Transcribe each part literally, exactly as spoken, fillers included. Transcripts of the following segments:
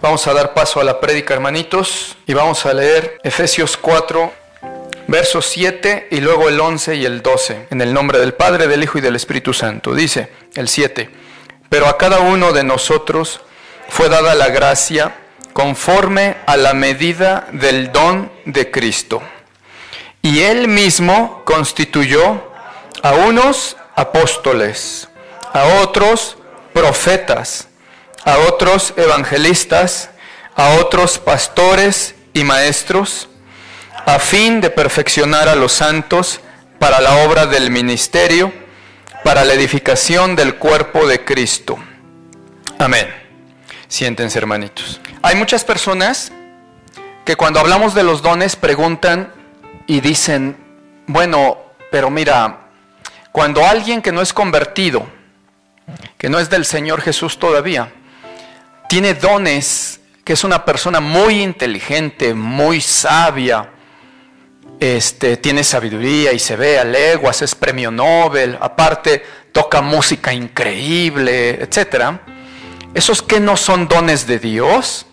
Vamos a dar paso a la prédica, hermanitos, y vamos a leer Efesios cuatro, versos siete y luego el once y el doce. En el nombre del Padre, del Hijo y del Espíritu Santo. Dice el siete: pero a cada uno de nosotros fue dada la gracia conforme a la medida del don de Cristo. Y Él mismo constituyó a unos apóstoles, a otros profetas, a otros evangelistas, a otros pastores y maestros, a fin de perfeccionar a los santos para la obra del ministerio, para la edificación del cuerpo de Cristo. Amén. Siéntense, hermanitos. Hay muchas personas que cuando hablamos de los dones preguntan y dicen, bueno, pero mira, cuando alguien que no es convertido, que no es del Señor Jesús todavía, tiene dones, que es una persona muy inteligente, muy sabia, este, tiene sabiduría y se ve a leguas, es premio Nobel, aparte toca música increíble, etcétera. ¿Esos que no son dones de Dios?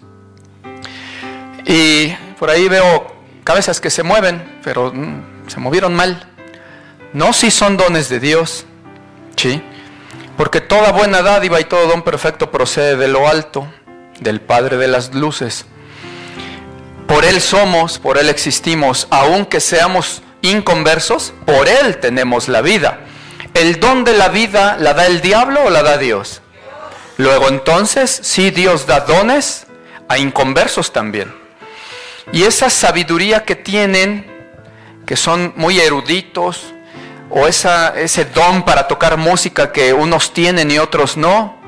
Y por ahí veo cabezas que se mueven, pero mm, se movieron mal. No, sí son dones de Dios, sí. Porque toda buena dádiva y todo don perfecto procede de lo alto, del Padre de las luces. Por Él somos, por Él existimos, aunque seamos inconversos, por Él tenemos la vida. ¿El don de la vida la da el diablo o la da Dios? Luego entonces, sí, Dios da dones a inconversos también. Y esa sabiduría que tienen, que son muy eruditos, o esa, ese don para tocar música que unos tienen y otros no,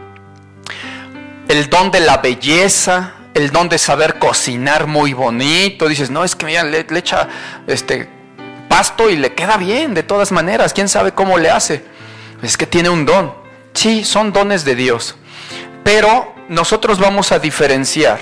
el don de la belleza, el don de saber cocinar muy bonito, dices, no, es que mira, le, le echa este, pasto y le queda bien de todas maneras, quién sabe cómo le hace, es que tiene un don. Sí, son dones de Dios, pero nosotros vamos a diferenciar.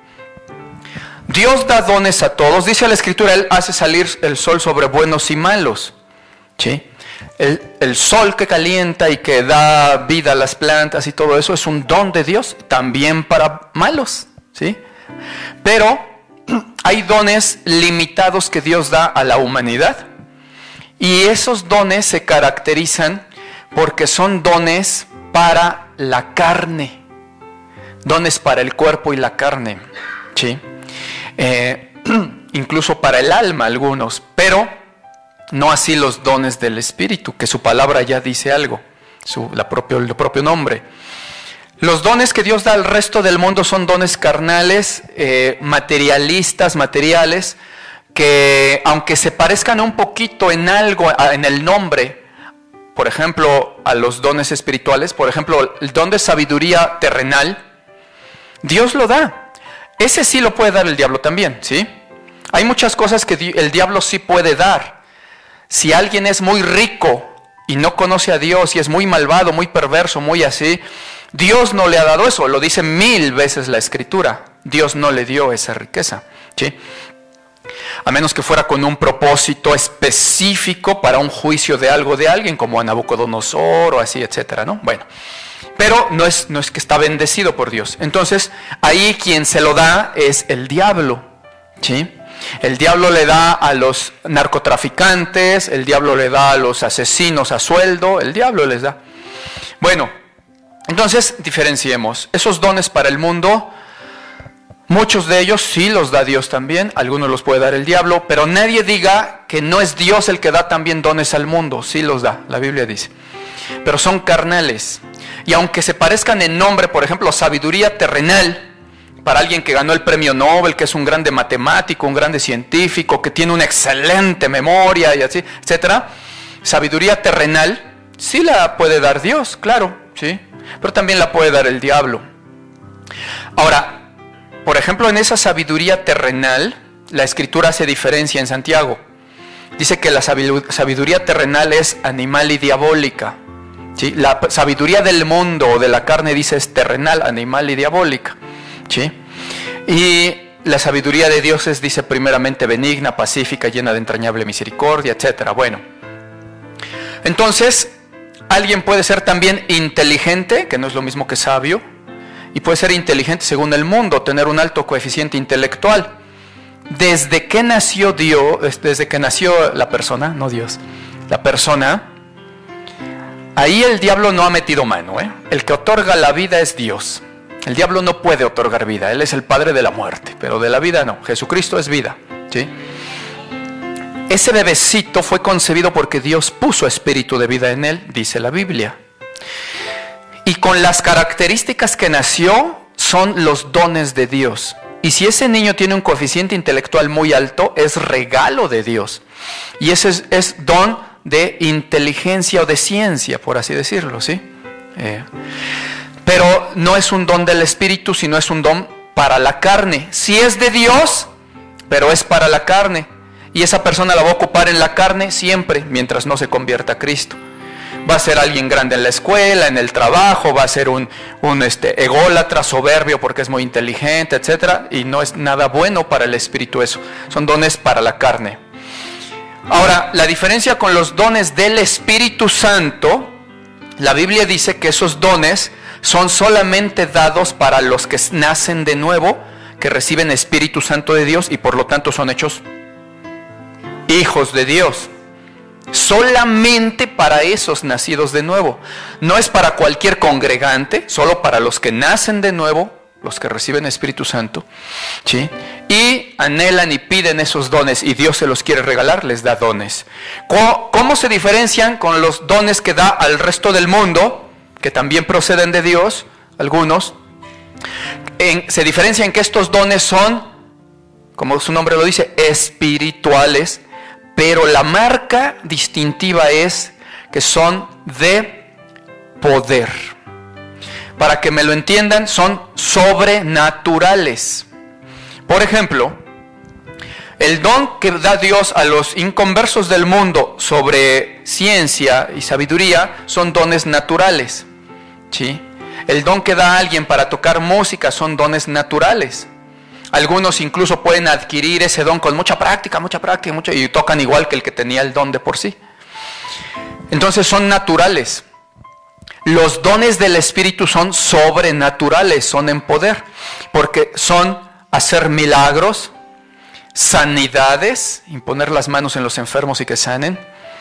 Dios da dones a todos, dice la Escritura, Él hace salir el sol sobre buenos y malos, ¿sí? El, el sol que calienta y que da vida a las plantas y todo eso es un don de Dios, también para malos, ¿sí? Pero hay dones limitados que Dios da a la humanidad. Y esos dones se caracterizan porque son dones para la carne, dones para el cuerpo y la carne, ¿sí? Eh, incluso para el alma algunos, pero no así los dones del Espíritu, que su palabra ya dice algo, su, la propio, el propio nombre. Los dones que Dios da al resto del mundo son dones carnales, eh, materialistas, materiales, que aunque se parezcan un poquito en algo, en el nombre, por ejemplo, a los dones espirituales, por ejemplo, el don de sabiduría terrenal, Dios lo da. Ese sí lo puede dar el diablo también, ¿sí? Hay muchas cosas que el diablo sí puede dar. Si alguien es muy rico y no conoce a Dios y es muy malvado, muy perverso, muy así, Dios no le ha dado eso, lo dice mil veces la Escritura. Dios no le dio esa riqueza, ¿sí? A menos que fuera con un propósito específico para un juicio de algo de alguien, como a Nabucodonosor o así, etcétera, ¿no? Bueno, pero no es, no es que está bendecido por Dios. Entonces, ahí quien se lo da es el diablo, ¿sí? El diablo le da a los narcotraficantes, el diablo le da a los asesinos a sueldo, el diablo les da. Bueno, entonces diferenciemos. Esos dones para el mundo, muchos de ellos sí los da Dios también, algunos los puede dar el diablo, pero nadie diga que no es Dios el que da también dones al mundo, sí los da, la Biblia dice. Pero son carnales. Y aunque se parezcan en nombre, por ejemplo, sabiduría terrenal, para alguien que ganó el premio Nobel, que es un grande matemático, un grande científico, que tiene una excelente memoria y así, etcétera. Sabiduría terrenal, sí la puede dar Dios, claro, sí, pero también la puede dar el diablo. Ahora, por ejemplo, en esa sabiduría terrenal, la Escritura hace diferencia en Santiago. Dice que la sabiduría terrenal es animal y diabólica, ¿sí? La sabiduría del mundo o de la carne, dice, es terrenal, animal y diabólica, ¿sí? Y la sabiduría de Dios es, dice, primeramente benigna, pacífica, llena de entrañable misericordia, etcétera. Bueno, entonces alguien puede ser también inteligente, que no es lo mismo que sabio, y puede ser inteligente según el mundo, tener un alto coeficiente intelectual. Desde que nació Dios, desde que nació la persona, no Dios, la persona, ahí el diablo no ha metido mano, ¿eh? El que otorga la vida es Dios. El diablo no puede otorgar vida, él es el padre de la muerte, pero de la vida no. Jesucristo es vida, ¿sí? Ese bebecito fue concebido porque Dios puso espíritu de vida en él, dice la Biblia. Y con las características que nació son los dones de Dios. Y si ese niño tiene un coeficiente intelectual muy alto, es regalo de Dios. Y ese es, es don de inteligencia o de ciencia, por así decirlo, ¿sí? Eh, pero no es un don del Espíritu, sino es un don para la carne. Sí es de Dios, pero es para la carne. Y esa persona la va a ocupar en la carne siempre, mientras no se convierta a Cristo. Va a ser alguien grande en la escuela, en el trabajo, va a ser un, un este, ególatra, soberbio porque es muy inteligente, etcétera. Y no es nada bueno para el espíritu eso. Son dones para la carne. Ahora, la diferencia con los dones del Espíritu Santo, la Biblia dice que esos dones son solamente dados para los que nacen de nuevo, que reciben Espíritu Santo de Dios y por lo tanto son hechos hijos de Dios. Solamente para esos nacidos de nuevo. No es para cualquier congregante, solo para los que nacen de nuevo, los que reciben Espíritu Santo, ¿sí? Y anhelan y piden esos dones y Dios se los quiere regalar, les da dones. ¿Cómo, cómo se diferencian con los dones que da al resto del mundo, que también proceden de Dios, algunos? En, se diferencian que estos dones son, como su nombre lo dice, espirituales. Pero la marca distintiva es que son de poder. Para que me lo entiendan, son sobrenaturales. Por ejemplo, el don que da Dios a los inconversos del mundo sobre ciencia y sabiduría son dones naturales, ¿sí? El don que da a alguien para tocar música son dones naturales. Algunos incluso pueden adquirir ese don con mucha práctica, mucha práctica, mucha, y tocan igual que el que tenía el don de por sí. Entonces son naturales. Los dones del Espíritu son sobrenaturales, son en poder, porque son hacer milagros, sanidades, imponer las manos en los enfermos y que sanen,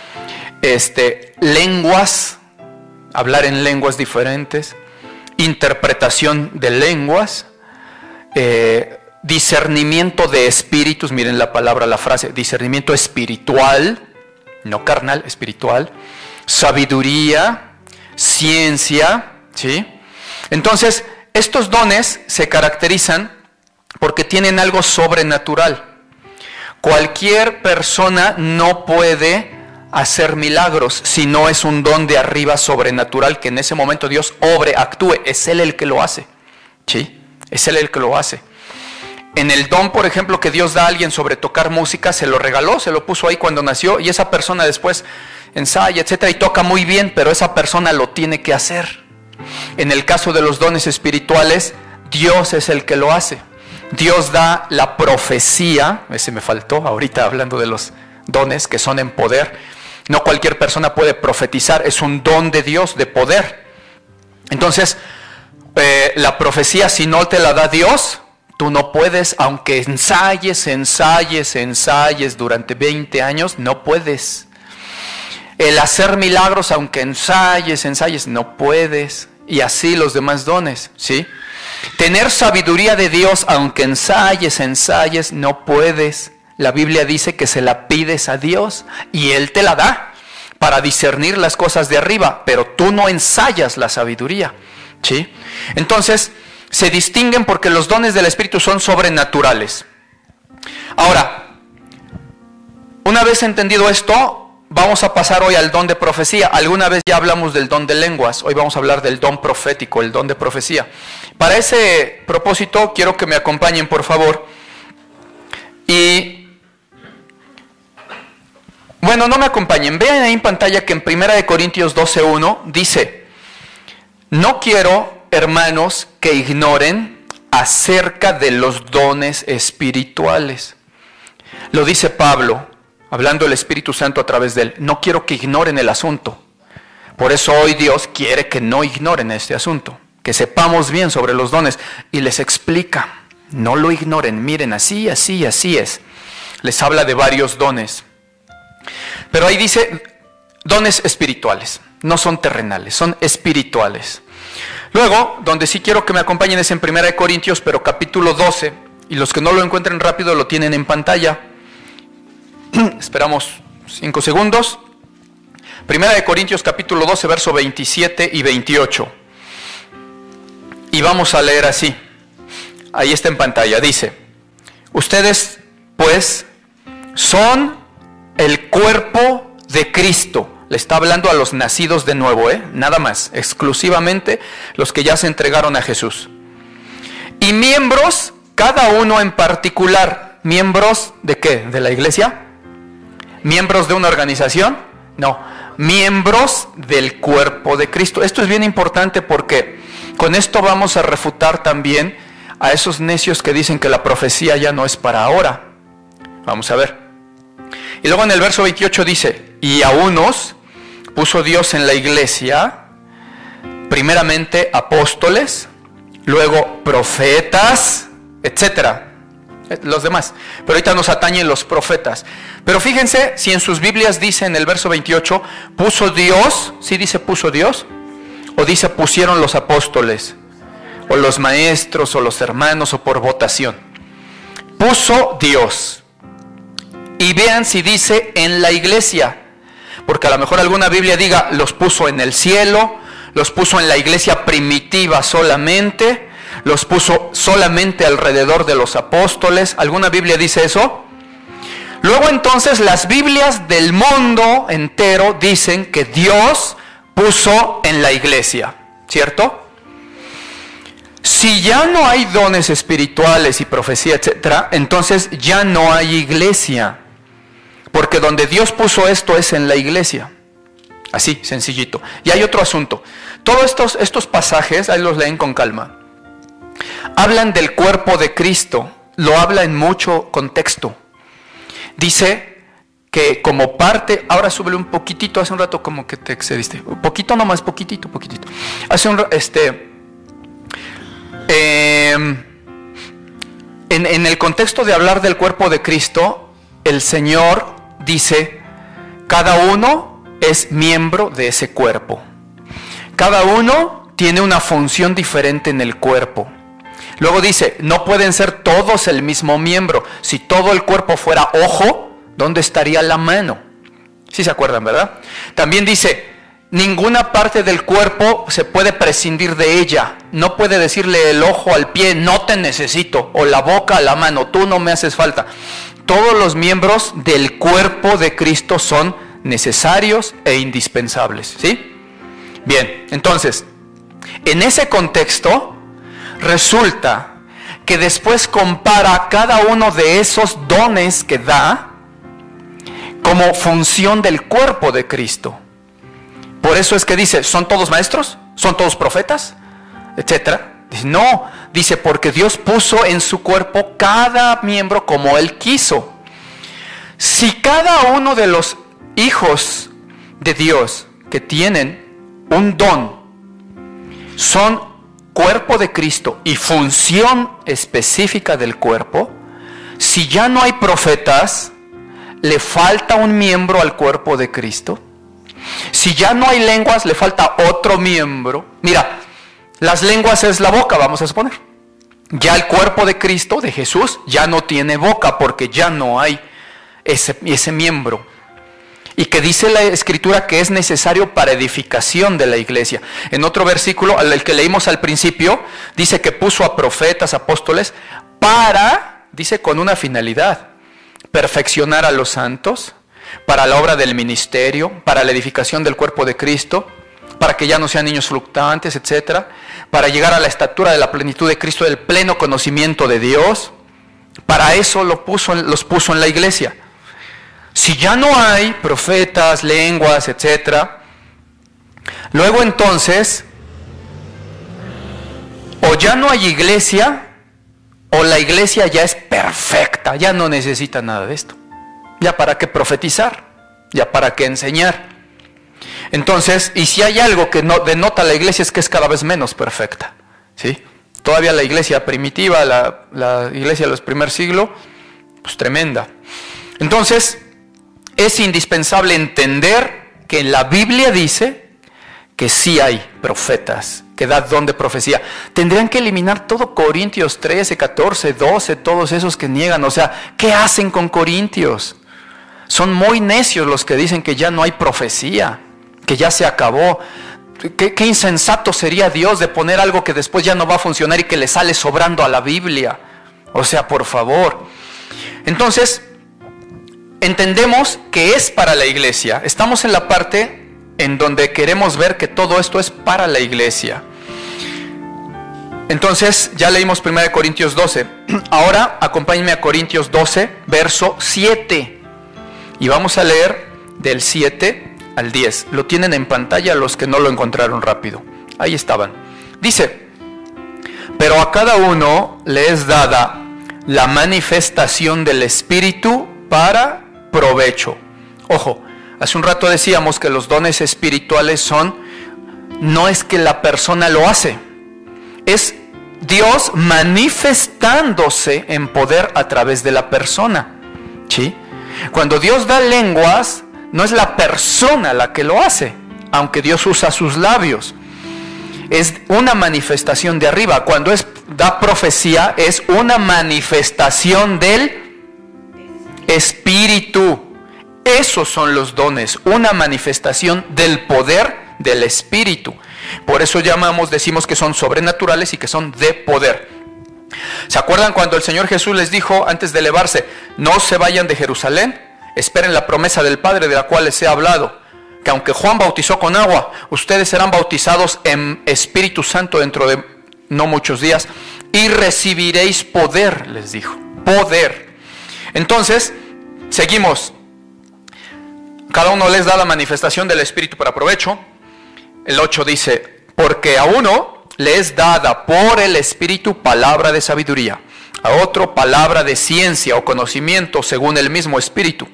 este, lenguas, hablar en lenguas diferentes, interpretación de lenguas, eh, discernimiento de espíritus, miren la palabra, la frase, discernimiento espiritual, no carnal, espiritual, sabiduría, ciencia, ¿sí? Entonces, estos dones se caracterizan porque tienen algo sobrenatural. Cualquier persona no puede hacer milagros si no es un don de arriba sobrenatural, que en ese momento Dios obre, actúe, es Él el que lo hace, ¿sí? Es Él el que lo hace. En el don, por ejemplo, que Dios da a alguien sobre tocar música, se lo regaló, se lo puso ahí cuando nació, y esa persona después ensaya, etcétera, y toca muy bien, pero esa persona lo tiene que hacer. En el caso de los dones espirituales, Dios es el que lo hace. Dios da la profecía, ese me faltó ahorita hablando de los dones que son en poder. No cualquier persona puede profetizar, es un don de Dios, de poder. Entonces, eh, la profecía, si no te la da Dios, tú no puedes, aunque ensayes, ensayes, ensayes durante veinte años, no puedes. El hacer milagros, aunque ensayes, ensayes, no puedes. Y así los demás dones, ¿sí? Tener sabiduría de Dios, aunque ensayes, ensayes, no puedes. La Biblia dice que se la pides a Dios y Él te la da para discernir las cosas de arriba, pero tú no ensayas la sabiduría, ¿sí? Entonces, se distinguen porque los dones del Espíritu son sobrenaturales. Ahora, una vez entendido esto, vamos a pasar hoy al don de profecía. Alguna vez ya hablamos del don de lenguas, hoy vamos a hablar del don profético, el don de profecía. Para ese propósito, quiero que me acompañen, por favor. Y, bueno, no me acompañen, vean ahí en pantalla que en primera de Corintios doce uno dice: no quiero, hermanos, que ignoren acerca de los dones espirituales. Lo dice Pablo, hablando del Espíritu Santo a través de él. No quiero que ignoren el asunto. Por eso hoy Dios quiere que no ignoren este asunto, que sepamos bien sobre los dones, y les explica, no lo ignoren, miren, así, así, así es. Les habla de varios dones. Pero ahí dice, dones espirituales, no son terrenales, son espirituales. Luego, donde sí quiero que me acompañen es en primera de Corintios, pero capítulo doce, y los que no lo encuentren rápido lo tienen en pantalla. Esperamos cinco segundos. Primera de Corintios capítulo doce, verso veintisiete y veintiocho. Y vamos a leer así. Ahí está en pantalla. Dice, ustedes pues son el cuerpo de Cristo. Le está hablando a los nacidos de nuevo, ¿eh? Nada más, exclusivamente los que ya se entregaron a Jesús. Y miembros, cada uno en particular. ¿Miembros de qué? ¿De la iglesia? ¿Miembros de una organización? No, miembros del cuerpo de Cristo. Esto es bien importante porque con esto vamos a refutar también a esos necios que dicen que la profecía ya no es para ahora. Vamos a ver. Y luego en el verso veintiocho dice, y a unos puso Dios en la iglesia, primeramente apóstoles, luego profetas, etcétera. Los demás, pero ahorita nos atañen los profetas. Pero fíjense, si en sus Biblias dice en el verso veintiocho, puso Dios, ¿sí dice puso Dios? O dice pusieron los apóstoles, o los maestros, o los hermanos, o por votación. Puso Dios. Y vean si dice en la iglesia, porque a lo mejor alguna Biblia diga, los puso en el cielo, los puso en la iglesia primitiva solamente, los puso solamente alrededor de los apóstoles. ¿Alguna Biblia dice eso? Luego entonces las Biblias del mundo entero dicen que Dios puso en la iglesia, ¿cierto? Si ya no hay dones espirituales y profecía, etcétera, entonces ya no hay iglesia. Porque donde Dios puso esto es en la iglesia. Así, sencillito. Y hay otro asunto. Todos estos, estos pasajes, ahí los leen con calma, hablan del cuerpo de Cristo, lo habla en mucho contexto. Dice que como parte, ahora súbele un poquitito, hace un rato como que te excediste, un poquito nomás, poquitito, poquitito. Hace un este, eh, en, en el contexto de hablar del cuerpo de Cristo, el Señor dice, cada uno es miembro de ese cuerpo. Cada uno tiene una función diferente en el cuerpo. Luego dice, no pueden ser todos el mismo miembro. Si todo el cuerpo fuera ojo, ¿dónde estaría la mano? ¿Sí se acuerdan, verdad? También dice, ninguna parte del cuerpo se puede prescindir de ella. No puede decirle el ojo al pie, no te necesito, o la boca a la mano, tú no me haces falta. Todos los miembros del cuerpo de Cristo son necesarios e indispensables, ¿sí? Bien, entonces, en ese contexto, resulta que después compara cada uno de esos dones que da como función del cuerpo de Cristo. Por eso es que dice, ¿son todos maestros? ¿Son todos profetas? Etcétera. Dice, no, dice, porque Dios puso en su cuerpo cada miembro como Él quiso. Si cada uno de los hijos de Dios que tienen un don son cuerpo de Cristo y función específica del cuerpo, si ya no hay profetas, le falta un miembro al cuerpo de Cristo. Si ya no hay lenguas, le falta otro miembro. Mira, las lenguas es la boca, vamos a suponer. Ya el cuerpo de Cristo, de Jesús, ya no tiene boca porque ya no hay ese, ese miembro. Y que dice la Escritura que es necesario para edificación de la iglesia. En otro versículo, el que leímos al principio, dice que puso a profetas, apóstoles, para, dice con una finalidad, perfeccionar a los santos, para la obra del ministerio, para la edificación del cuerpo de Cristo, para que ya no sean niños fluctuantes, etcétera, para llegar a la estatura de la plenitud de Cristo, del pleno conocimiento de Dios. Para eso lo puso, los puso en la iglesia. Si ya no hay profetas, lenguas, etcétera, luego entonces, o ya no hay iglesia, o la iglesia ya es perfecta, ya no necesita nada de esto. Ya para qué profetizar, ya para qué enseñar. Entonces, y si hay algo que no, denota la iglesia es que es cada vez menos perfecta, ¿sí? Todavía la iglesia primitiva, la, la iglesia de los primer siglo, pues tremenda. Entonces, es indispensable entender que la Biblia dice que sí hay profetas, que da don de profecía. Tendrían que eliminar todo Corintios trece, catorce, doce, todos esos que niegan. O sea, ¿qué hacen con Corintios? Son muy necios los que dicen que ya no hay profecía, que ya se acabó. ¿Qué, qué insensato sería Dios de poner algo que después ya no va a funcionar y que le sale sobrando a la Biblia? O sea, por favor. Entonces, entendemos que es para la iglesia. Estamos en la parte en donde queremos ver que todo esto es para la iglesia. Entonces, ya leímos primera de Corintios doce. Ahora, acompáñenme a Corintios doce, verso siete. Y vamos a leer del siete al diez. Lo tienen en pantalla los que no lo encontraron rápido. Ahí estaban. Dice: pero a cada uno le es dada la manifestación del Espíritu para provecho. Ojo, hace un rato decíamos que los dones espirituales son, no es que la persona lo hace, es Dios manifestándose en poder a través de la persona, ¿sí? Cuando Dios da lenguas, no es la persona la que lo hace, aunque Dios usa sus labios. Es una manifestación de arriba. Cuando es, da profecía, es una manifestación del Espíritu. Esos son los dones, una manifestación del poder del Espíritu. Por eso llamamos, decimos que son sobrenaturales y que son de poder. ¿Se acuerdan cuando el Señor Jesús les dijo antes de elevarse: no se vayan de Jerusalén, esperen la promesa del Padre de la cual les he hablado, que aunque Juan bautizó con agua, ustedes serán bautizados en Espíritu Santo dentro de no muchos días, y recibiréis poder, les dijo, poder. Entonces, seguimos. Cada uno les da la manifestación del Espíritu para provecho. El ocho dice: porque a uno le es dada por el Espíritu palabra de sabiduría, a otro palabra de ciencia o conocimiento según el mismo Espíritu,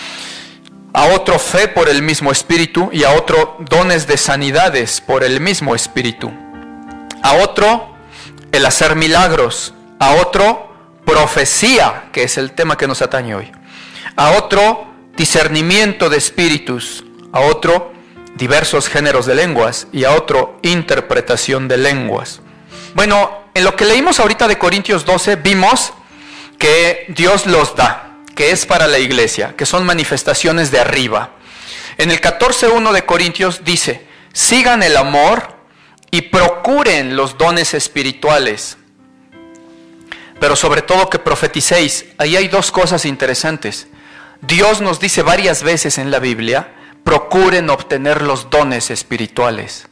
a otro fe por el mismo Espíritu, y a otro dones de sanidades por el mismo Espíritu, a otro el hacer milagros, a otro profecía, que es el tema que nos atañe hoy, a otro discernimiento de espíritus, a otro diversos géneros de lenguas, y a otro interpretación de lenguas. Bueno, en lo que leímos ahorita de Corintios doce, vimos que Dios los da, que es para la iglesia, que son manifestaciones de arriba. En el catorce uno de Corintios dice: sigan el amor y procuren los dones espirituales, pero sobre todo que profeticéis. Ahí hay dos cosas interesantes. Dios nos dice varias veces en la Biblia: procuren obtener los dones espirituales.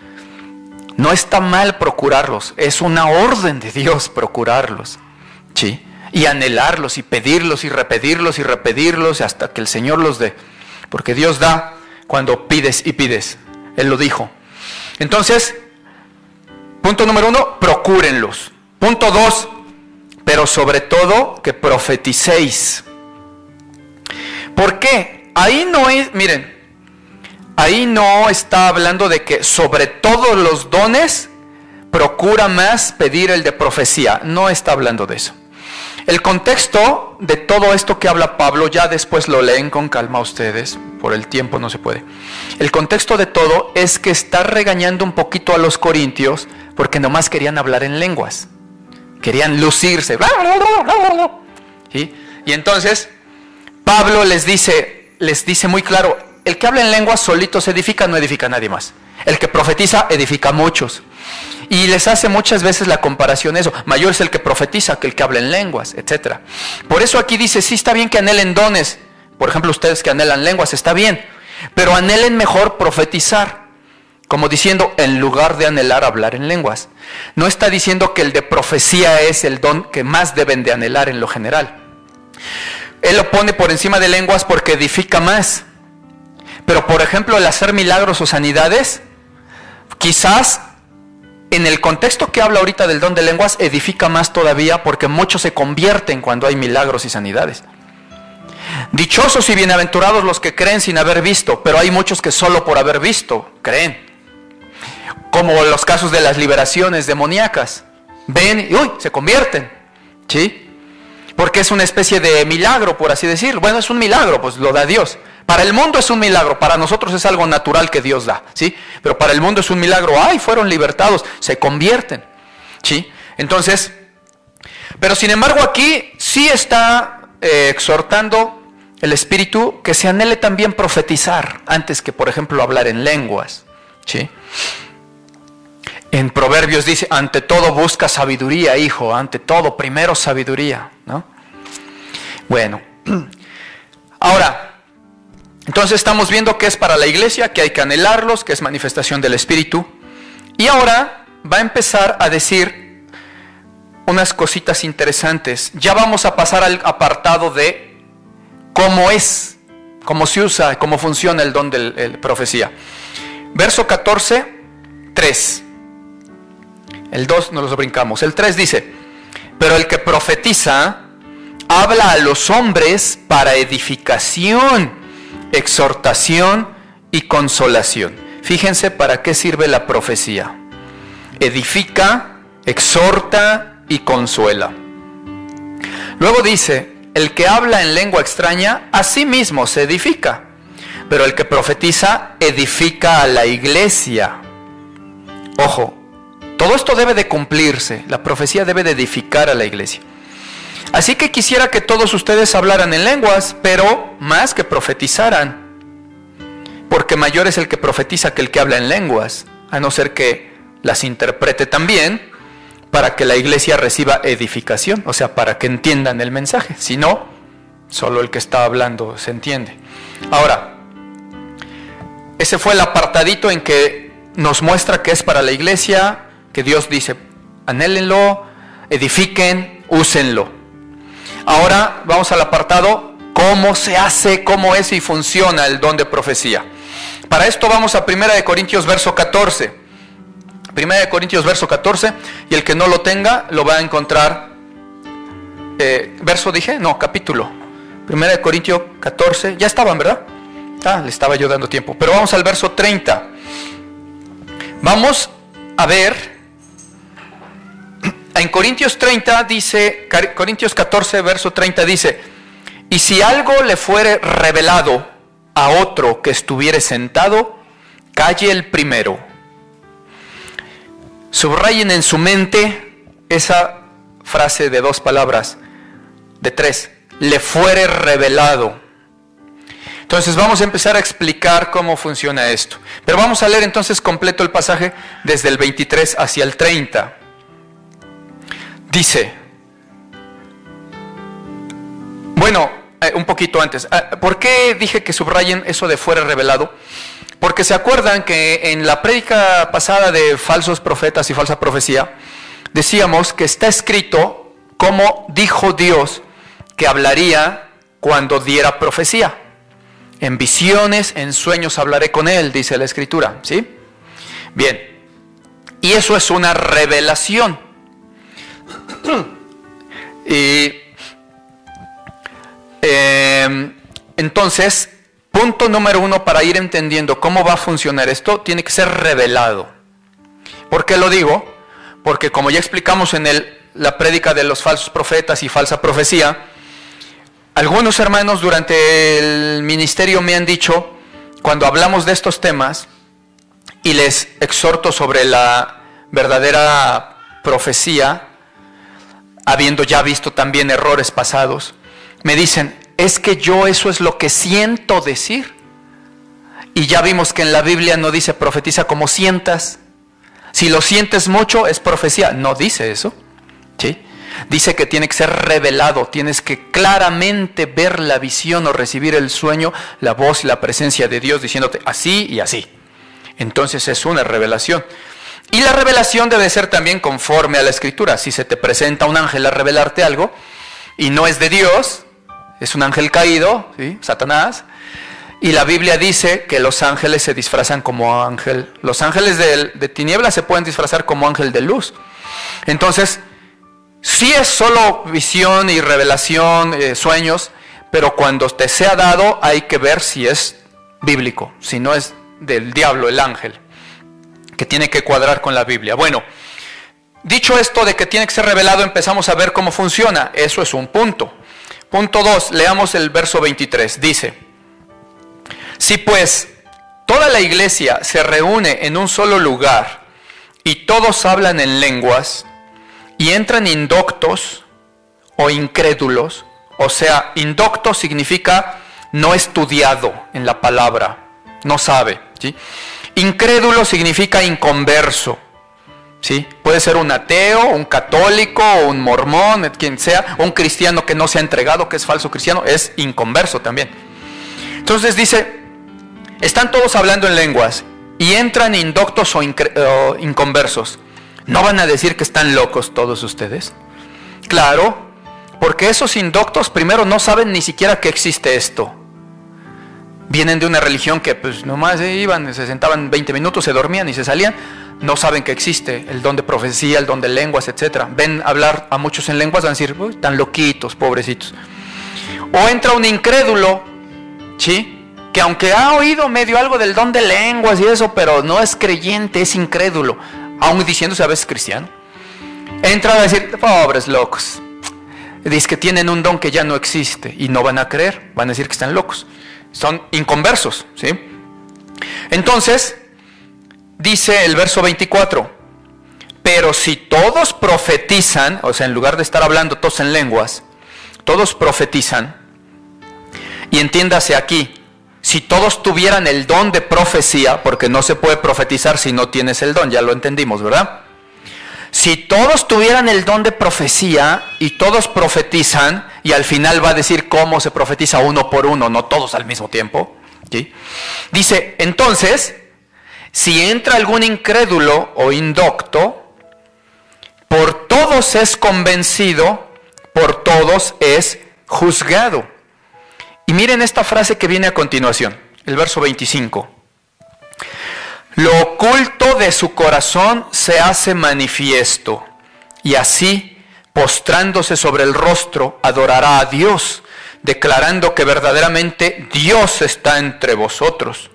No está mal procurarlos, es una orden de Dios procurarlos, ¿sí? Y anhelarlos y pedirlos y repetirlos y repetirlos hasta que el Señor los dé. Porque Dios da cuando pides y pides. Él lo dijo. Entonces, punto número uno, procúrenlos. Punto dos, pero sobre todo que profeticéis. ¿Por qué? Ahí no es, miren, ahí no está hablando de que sobre todos los dones procura más pedir el de profecía. No está hablando de eso. El contexto de todo esto que habla Pablo, ya después lo leen con calma ustedes, por el tiempo no se puede. El contexto de todo es que está regañando un poquito a los corintios porque nomás querían hablar en lenguas. Querían lucirse. ¿Sí? Y entonces Pablo les dice, les dice muy claro: el que habla en lenguas solito se edifica, no edifica a nadie más. El que profetiza edifica a muchos. Y les hace muchas veces la comparación eso: mayor es el que profetiza que el que habla en lenguas, etcétera. Por eso aquí dice: sí, está bien que anhelen dones. Por ejemplo, ustedes que anhelan lenguas, está bien. Pero anhelen mejor profetizar. Como diciendo, en lugar de anhelar hablar en lenguas. No está diciendo que el de profecía es el don que más deben de anhelar en lo general. Él lo pone por encima de lenguas porque edifica más. Pero por ejemplo, el hacer milagros o sanidades, quizás en el contexto que habla ahorita del don de lenguas, edifica más todavía, porque muchos se convierten cuando hay milagros y sanidades. Dichosos y bienaventurados los que creen sin haber visto, pero hay muchos que solo por haber visto creen. Como los casos de las liberaciones demoníacas. Ven y uy, se convierten, ¿sí? Porque es una especie de milagro, por así decirlo. Bueno, es un milagro, pues lo da Dios. Para el mundo es un milagro, para nosotros es algo natural que Dios da, ¿sí? Pero para el mundo es un milagro. ¡Ay, fueron libertados! Se convierten, ¿sí? Entonces, pero sin embargo aquí sí está eh, exhortando el Espíritu que se anhele también profetizar, antes que, por ejemplo, hablar en lenguas, ¿sí? En Proverbios dice, ante todo busca sabiduría, hijo, ante todo, primero sabiduría, ¿no? Bueno, ahora, entonces estamos viendo que es para la iglesia, que hay que anhelarlos, que es manifestación del Espíritu. Y ahora va a empezar a decir unas cositas interesantes. Ya vamos a pasar al apartado de cómo es, cómo se usa, cómo funciona el don de la profecía. Verso catorce, tres. El dos nos lo brincamos. El tres dice, pero el que profetiza habla a los hombres para edificación, exhortación y consolación. Fíjense para qué sirve la profecía. Edifica, exhorta y consuela. Luego dice, el que habla en lengua extraña, a sí mismo se edifica. Pero el que profetiza, edifica a la iglesia. Ojo, todo esto debe de cumplirse. La profecía debe de edificar a la iglesia. Así que quisiera que todos ustedes hablaran en lenguas, pero más que profetizaran. Porque mayor es el que profetiza que el que habla en lenguas, a no ser que las interprete también, para que la iglesia reciba edificación, o sea, para que entiendan el mensaje. Si no, solo el que está hablando se entiende. Ahora, ese fue el apartadito en que nos muestra que es para la iglesia, que Dios dice, anhélenlo, edifiquen, úsenlo. Ahora vamos al apartado, cómo se hace, cómo es y funciona el don de profecía. Para esto vamos a primera de Corintios verso catorce. primera de Corintios verso catorce, y el que no lo tenga lo va a encontrar, eh, verso dije, no, capítulo. primera de Corintios catorce, ya estaban, ¿verdad? Ah, le estaba yo dando tiempo. Pero vamos al verso treinta. Vamos a ver. En Corintios treinta dice, Corintios catorce, verso treinta dice, y si algo le fuere revelado a otro que estuviere sentado, calle el primero. Subrayen en su mente esa frase de dos palabras, de tres, le fuere revelado. Entonces vamos a empezar a explicar cómo funciona esto. Pero vamos a leer entonces completo el pasaje desde el veintitrés hacia el treinta. Dice, bueno, eh, un poquito antes, ¿por qué dije que subrayen eso de fuera revelado? Porque se acuerdan que en la prédica pasada de falsos profetas y falsa profecía, decíamos que está escrito cómo dijo Dios que hablaría cuando diera profecía. En visiones, en sueños hablaré con él, dice la Escritura, ¿sí? Bien, y eso es una revelación. Y eh, entonces, punto número uno para ir entendiendo cómo va a funcionar esto, tiene que ser revelado. ¿Por qué lo digo? Porque como ya explicamos en el, la prédica de los falsos profetas y falsa profecía, algunos hermanos durante el ministerio me han dicho, cuando hablamos de estos temas, y les exhorto sobre la verdadera profecía, habiendo ya visto también errores pasados, me dicen, es que yo eso es lo que siento decir. Y ya vimos que en la Biblia no dice profetiza como sientas. Si lo sientes mucho es profecía. No dice eso, ¿sí? Dice que tiene que ser revelado, tienes que claramente ver la visión o recibir el sueño, la voz y la presencia de Dios diciéndote así y así. Entonces es una revelación. Y la revelación debe ser también conforme a la Escritura. Si se te presenta un ángel a revelarte algo y no es de Dios, es un ángel caído, ¿sí? Satanás, y la Biblia dice que los ángeles se disfrazan como ángel. Los ángeles de, de tinieblas se pueden disfrazar como ángel de luz. Entonces, si es solo visión y revelación, eh, sueños, pero cuando te sea dado hay que ver si es bíblico, si no es del diablo, el ángel, que tiene que cuadrar con la Biblia. Bueno, dicho esto de que tiene que ser revelado, empezamos a ver cómo funciona. Eso es un punto. Punto dos, leamos el verso veintitrés. Dice: si pues toda la iglesia se reúne en un solo lugar y todos hablan en lenguas y entran indoctos o incrédulos, o sea, indocto significa no estudiado en la palabra, no sabe, ¿sí? Incrédulo significa inconverso, ¿sí? Puede ser un ateo, un católico, un mormón, quien sea, un cristiano que no se ha entregado, que es falso cristiano, es inconverso también. Entonces dice, están todos hablando en lenguas y entran indoctos o, o inconversos. ¿No van a decir que están locos todos ustedes? Claro, porque esos indoctos primero no saben ni siquiera que existe esto. Vienen de una religión que pues nomás iban, se sentaban veinte minutos, se dormían y se salían. No saben que existe el don de profecía, el don de lenguas, etcétera. Ven hablar a muchos en lenguas, van a decir, uy, tan loquitos, pobrecitos. O entra un incrédulo, ¿sí? Que aunque ha oído medio algo del don de lenguas y eso, pero no es creyente, es incrédulo, aún diciéndose a veces cristiano. Entra a decir, pobres locos. Dice que tienen un don que ya no existe y no van a creer, van a decir que están locos. Son inconversos, ¿sí? Entonces, dice el verso veinticuatro, pero si todos profetizan, o sea, en lugar de estar hablando todos en lenguas, todos profetizan, y entiéndase aquí, si todos tuvieran el don de profecía, porque no se puede profetizar si no tienes el don, ya lo entendimos, ¿verdad? Si todos tuvieran el don de profecía y todos profetizan, y al final va a decir cómo se profetiza uno por uno, no todos al mismo tiempo, ¿sí? Dice, entonces, si entra algún incrédulo o indocto, por todos es convencido, por todos es juzgado. Y miren esta frase que viene a continuación, el verso veinticinco. Lo oculto de su corazón se hace manifiesto, y así, postrándose sobre el rostro, adorará a Dios, declarando que verdaderamente Dios está entre vosotros.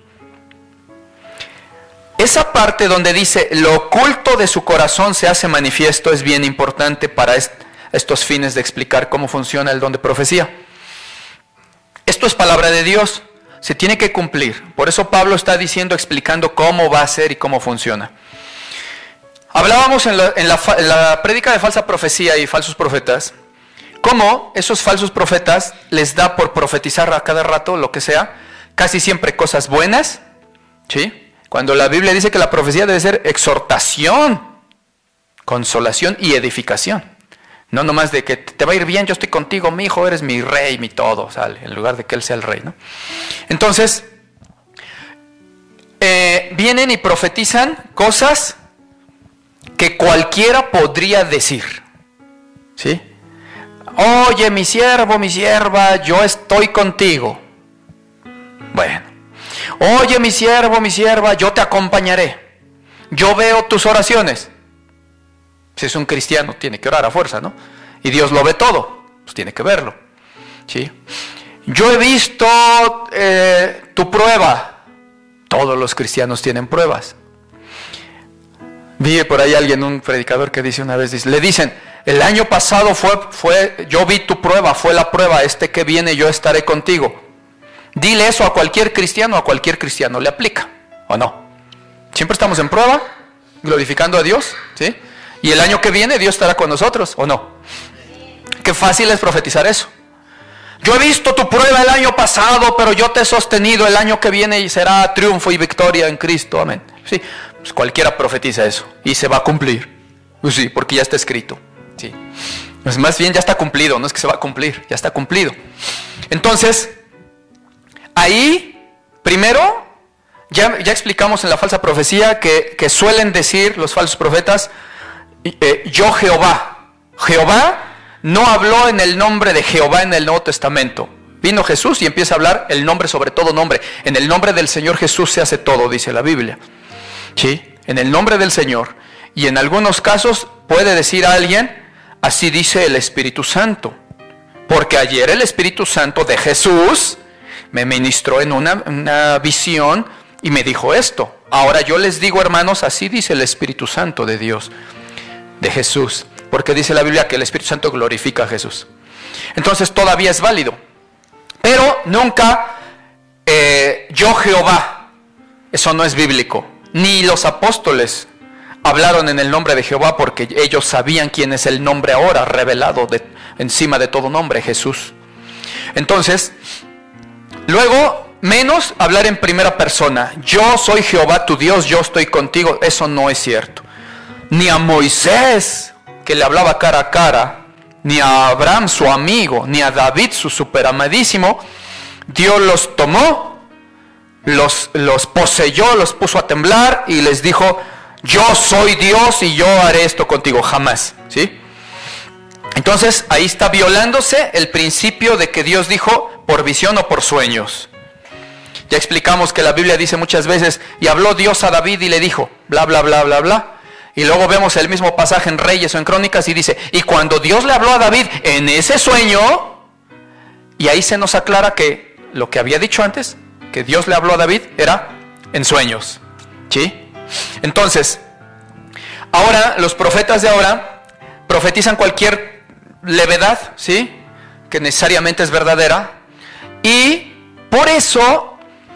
Esa parte donde dice, lo oculto de su corazón se hace manifiesto, es bien importante para est- estos fines de explicar cómo funciona el don de profecía. Esto es palabra de Dios. Se tiene que cumplir. Por eso Pablo está diciendo, explicando cómo va a ser y cómo funciona. Hablábamos en la, en la, en la prédica de falsa profecía y falsos profetas, cómo esos falsos profetas les da por profetizar a cada rato, lo que sea, casi siempre cosas buenas, ¿sí? Cuando la Biblia dice que la profecía debe ser exhortación, consolación y edificación. No nomás de que te va a ir bien, yo estoy contigo, mi hijo, eres mi rey, mi todo, ¿sale? En lugar de que él sea el rey, ¿no? Entonces, eh, vienen y profetizan cosas que cualquiera podría decir, ¿sí? Oye, mi siervo, mi sierva, yo estoy contigo. Bueno. Oye, mi siervo, mi sierva, yo te acompañaré. Yo veo tus oraciones. Si es un cristiano, tiene que orar a fuerza, ¿no? Y Dios lo ve todo, pues tiene que verlo, ¿sí? Yo he visto eh, tu prueba. Todos los cristianos tienen pruebas. Vi por ahí alguien, un predicador que dice una vez, dice, le dicen, el año pasado fue, fue, yo vi tu prueba, fue la prueba, este que viene yo estaré contigo. Dile eso a cualquier cristiano, a cualquier cristiano le aplica, ¿o no? Siempre estamos en prueba, glorificando a Dios, ¿sí? Y el año que viene Dios estará con nosotros, ¿o no? Qué fácil es profetizar eso. Yo he visto tu prueba el año pasado, pero yo te he sostenido el año que viene y será triunfo y victoria en Cristo, amén. Sí, pues cualquiera profetiza eso y se va a cumplir. Pues sí, porque ya está escrito. Sí. Pues más bien ya está cumplido, no es que se va a cumplir, ya está cumplido. Entonces, ahí, primero, ya, ya explicamos en la falsa profecía que, que suelen decir los falsos profetas, eh, yo Jehová. Jehová no habló en el nombre de Jehová en el Nuevo Testamento. Vino Jesús y empieza a hablar el nombre sobre todo nombre. En el nombre del Señor Jesús se hace todo, dice la Biblia. ¿Sí? En el nombre del Señor. Y en algunos casos puede decir a alguien, así dice el Espíritu Santo. Porque ayer el Espíritu Santo de Jesús me ministró en una, una visión y me dijo esto. Ahora yo les digo, hermanos, así dice el Espíritu Santo de Dios, de Jesús. Porque dice la Biblia que el Espíritu Santo glorifica a Jesús. Entonces todavía es válido. Pero nunca eh, yo Jehová. Eso no es bíblico. Ni los apóstoles hablaron en el nombre de Jehová porque ellos sabían quién es el nombre ahora revelado de, encima de todo nombre, Jesús. Entonces, luego, menos hablar en primera persona. Yo soy Jehová tu Dios, yo estoy contigo. Eso no es cierto. Ni a Moisés, que le hablaba cara a cara, ni a Abraham, su amigo, ni a David, su superamadísimo, Dios los tomó, los, los poseyó, los puso a temblar y les dijo, yo soy Dios y yo haré esto contigo. Jamás, ¿sí? Entonces, ahí está violándose el principio de que Dios dijo por visión o por sueños. Ya explicamos que la Biblia dice muchas veces, y habló Dios a David y le dijo, bla, bla, bla, bla, bla. Y luego vemos el mismo pasaje en Reyes o en Crónicas y dice, y cuando Dios le habló a David en ese sueño, y ahí se nos aclara que lo que había dicho antes, que Dios le habló a David, era en sueños, ¿sí? Entonces, ahora los profetas de ahora profetizan cualquier levedad, ¿sí? Que necesariamente es verdadera, y por eso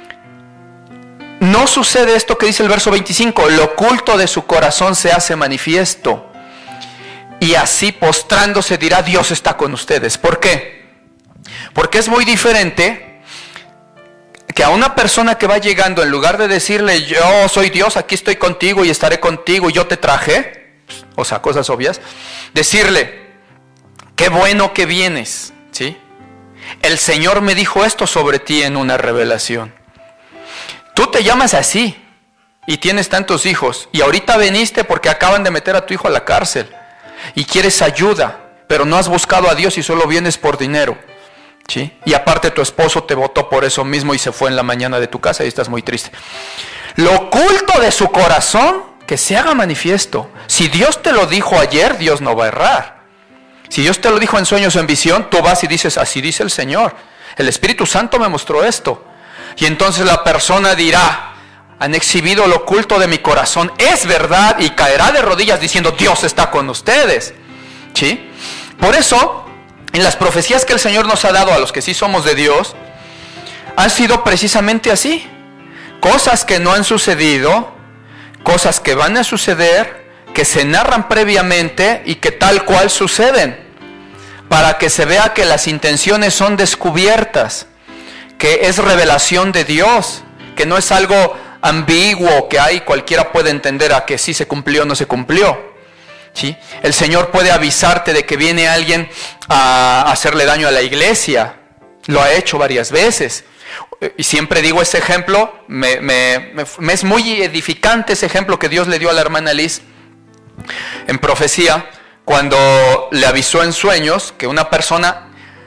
no sucede esto que dice el verso veinticinco, lo oculto de su corazón se hace manifiesto, y así postrándose dirá, Dios está con ustedes. ¿Por qué? Porque es muy diferente que a una persona que va llegando, en lugar de decirle, yo soy Dios, aquí estoy contigo y estaré contigo y yo te traje, o sea, cosas obvias, decirle, qué bueno que vienes, ¿sí? El Señor me dijo esto sobre ti en una revelación. Tú te llamas así y tienes tantos hijos y ahorita viniste porque acaban de meter a tu hijo a la cárcel y quieres ayuda, pero no has buscado a Dios y solo vienes por dinero, ¿sí? Y aparte tu esposo te votó por eso mismo y se fue en la mañana de tu casa y estás muy triste. Lo oculto de su corazón, que se haga manifiesto. Si Dios te lo dijo ayer, Dios no va a errar. Si Dios te lo dijo en sueños o en visión, tú vas y dices, así dice el Señor. El Espíritu Santo me mostró esto. Y entonces la persona dirá, han exhibido lo oculto de mi corazón, es verdad, y caerá de rodillas diciendo, Dios está con ustedes, ¿sí? Por eso, en las profecías que el Señor nos ha dado a los que sí somos de Dios, han sido precisamente así. Cosas que no han sucedido, cosas que van a suceder, que se narran previamente y que tal cual suceden, para que se vea que las intenciones son descubiertas, que es revelación de Dios, que no es algo ambiguo que hay, cualquiera puede entender a que sí se cumplió o no se cumplió, ¿sí? El Señor puede avisarte de que viene alguien a hacerle daño a la iglesia, lo ha hecho varias veces, y siempre digo ese ejemplo, me, me, me, me es muy edificante ese ejemplo que Dios le dio a la hermana Liz en profecía, cuando le avisó en sueños que una persona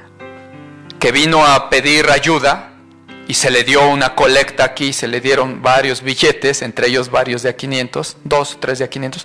que vino a pedir ayuda y se le dio una colecta aquí, se le dieron varios billetes, entre ellos varios de a quinientos, dos, tres de a quinientos,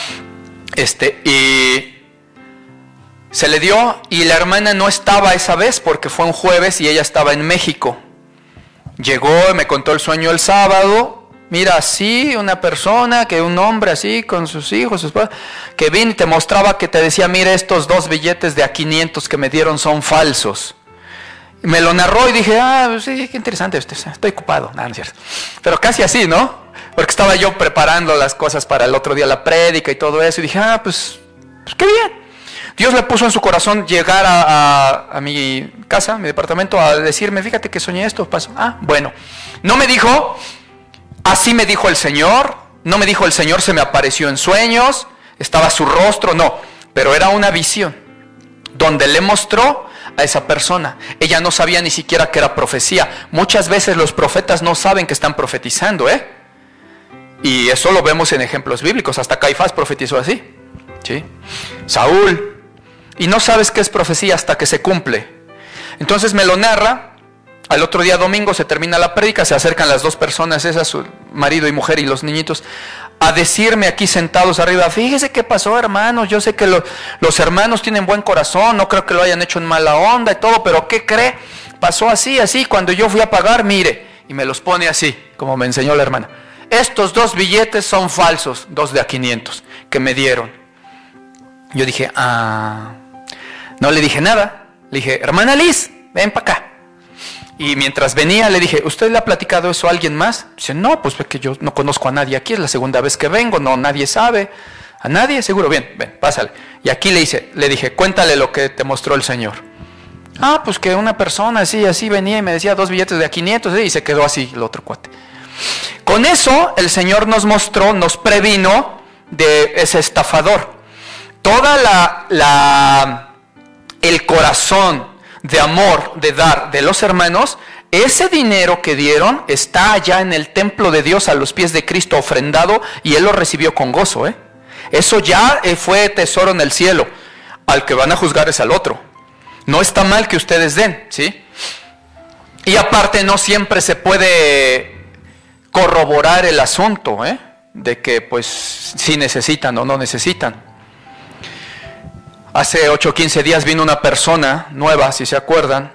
este, y se le dio y la hermana no estaba esa vez porque fue un jueves y ella estaba en México. Llegó y me contó el sueño el sábado, mira así, una persona, que un hombre así con sus hijos, sus padres, que vino y te mostraba que te decía, mira estos dos billetes de a quinientos que me dieron son falsos. Me lo narró y dije, ah, pues sí, qué interesante, estoy ocupado. No, no es cierto. Pero casi así, ¿no? Porque estaba yo preparando las cosas para el otro día, la prédica y todo eso. Y dije, ah, pues, pues qué bien. Dios le puso en su corazón llegar a, a, a mi casa, a mi departamento, a decirme, fíjate que soñé esto, pasó. Ah, bueno. No me dijo, así me dijo el Señor. No me dijo, el Señor se me apareció en sueños. Estaba su rostro, no. Pero era una visión donde le mostró a esa persona. Ella no sabía ni siquiera que era profecía. Muchas veces los profetas no saben que están profetizando, ¿eh? Y eso lo vemos en ejemplos bíblicos. Hasta Caifás profetizó así, ¿sí? Saúl. Y no sabes qué es profecía hasta que se cumple. Entonces me lo narra. Al otro día domingo se termina la prédica, se acercan las dos personas, esas, su marido y mujer y los niñitos, a decirme aquí sentados arriba, fíjese qué pasó, hermanos, yo sé que lo, los hermanos tienen buen corazón, no creo que lo hayan hecho en mala onda y todo, pero ¿qué cree? Pasó así, así, cuando yo fui a pagar, mire, y me los pone así, como me enseñó la hermana. Estos dos billetes son falsos, dos de a quinientos, que me dieron. Yo dije, ah, no le dije nada, le dije, hermana Liz, ven para acá. Y mientras venía le dije, ¿usted le ha platicado eso a alguien más? Dice, no, pues que yo no conozco a nadie aquí, es la segunda vez que vengo, no, nadie sabe. ¿A nadie? Seguro, bien, ven, pásale. Y aquí le, hice, le dije, cuéntale lo que te mostró el Señor. Ah, pues que una persona así, así venía y me decía dos billetes de a quinientos, ¿eh? Y se quedó así el otro cuate. Con eso el Señor nos mostró, nos previno de ese estafador. Toda la, la el corazón de amor, de dar de los hermanos, ese dinero que dieron está allá en el templo de Dios a los pies de Cristo ofrendado y Él lo recibió con gozo, ¿eh? Eso ya fue tesoro en el cielo. Al que van a juzgar es al otro. No está mal que ustedes den, ¿sí? Y aparte no siempre se puede corroborar el asunto, ¿eh? De que pues si necesitan o no necesitan. Hace ocho o quince días vino una persona nueva, si se acuerdan,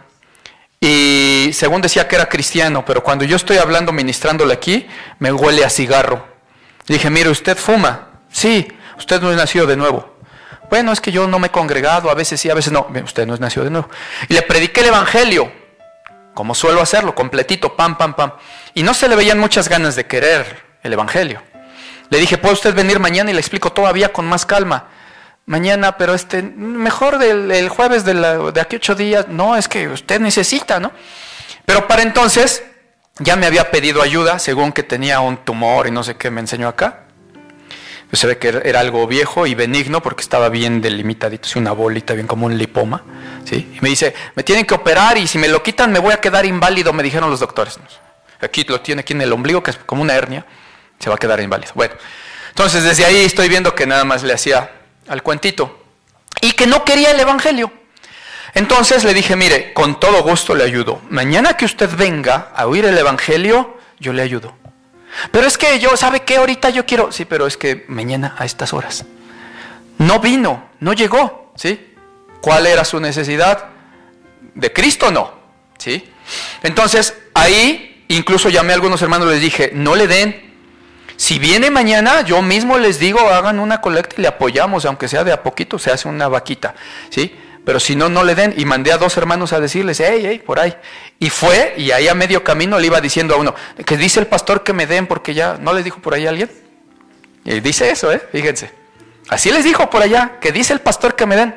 y según decía que era cristiano, pero cuando yo estoy hablando, ministrándole aquí, me huele a cigarro. Le dije, mire, ¿usted fuma? Sí. Usted no es nacido de nuevo. Bueno, es que yo no me he congregado, a veces sí, a veces no. Usted no es nacido de nuevo. Y le prediqué el evangelio, como suelo hacerlo, completito, pam, pam, pam. Y no se le veían muchas ganas de querer el evangelio. Le dije, ¿puede usted venir mañana? Y le explico todavía con más calma. Mañana, pero este, mejor del, el jueves de, la, de aquí ocho días. No, es que usted necesita, ¿no? Pero para entonces, ya me había pedido ayuda, según que tenía un tumor y no sé qué me enseñó acá. Pues se ve que era algo viejo y benigno porque estaba bien delimitadito, así una bolita, bien como un lipoma, ¿sí? Y me dice, me tienen que operar y si me lo quitan me voy a quedar inválido, me dijeron los doctores. Aquí lo tiene aquí en el ombligo, que es como una hernia, se va a quedar inválido. Bueno, entonces desde ahí estoy viendo que nada más le hacía al cuentito y que no quería el evangelio. Entonces le dije, mire, con todo gusto le ayudo. Mañana que usted venga a oír el evangelio, yo le ayudo. Pero es que yo, ¿sabe qué? Ahorita yo quiero... Sí, pero es que mañana a estas horas. No vino, no llegó, ¿sí? ¿Cuál era su necesidad? De Cristo no, ¿sí? Entonces, ahí incluso llamé a algunos hermanos y les dije, no le den. Si viene mañana, yo mismo les digo, hagan una colecta y le apoyamos, aunque sea de a poquito, se hace una vaquita, ¿sí? Pero si no, no le den. Y mandé a dos hermanos a decirles, hey, hey, por ahí. Y fue, y ahí a medio camino le iba diciendo a uno, que dice el pastor que me den, porque ya, ¿no les dijo por ahí alguien? Y dice eso, ¿eh? Fíjense. Así les dijo por allá, que dice el pastor que me den.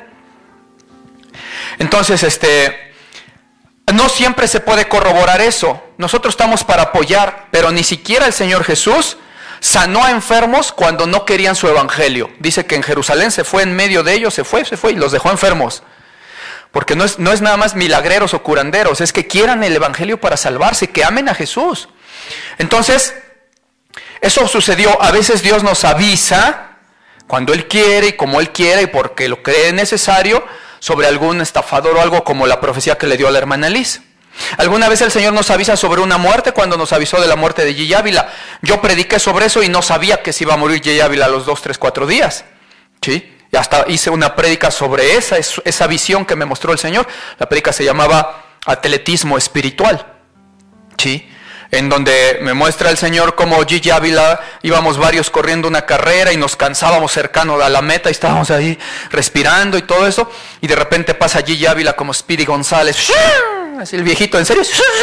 Entonces, este, no siempre se puede corroborar eso. Nosotros estamos para apoyar, pero ni siquiera el Señor Jesús sanó a enfermos cuando no querían su evangelio. Dice que en Jerusalén se fue en medio de ellos, se fue, se fue y los dejó enfermos. Porque no es, no es nada más milagreros o curanderos, es que quieran el evangelio para salvarse, que amen a Jesús. Entonces, eso sucedió. A veces Dios nos avisa cuando Él quiere y como Él quiere y porque lo cree necesario sobre algún estafador o algo, como la profecía que le dio a la hermana Liz. Alguna vez el Señor nos avisa sobre una muerte cuando nos avisó de la muerte de Gigi Ávila. Yo prediqué sobre eso y no sabía que se iba a morir Gigi Ávila a los dos, tres, cuatro días. ¿Sí? Y hasta hice una prédica sobre esa, esa visión que me mostró el Señor. La prédica se llamaba Atletismo Espiritual. ¿Sí? En donde me muestra el Señor cómo Gigi Ávila, íbamos varios corriendo una carrera y nos cansábamos cercano a la meta y estábamos ahí respirando y todo eso. Y de repente pasa Gigi Ávila como Speedy González. Así el viejito, ¿en serio?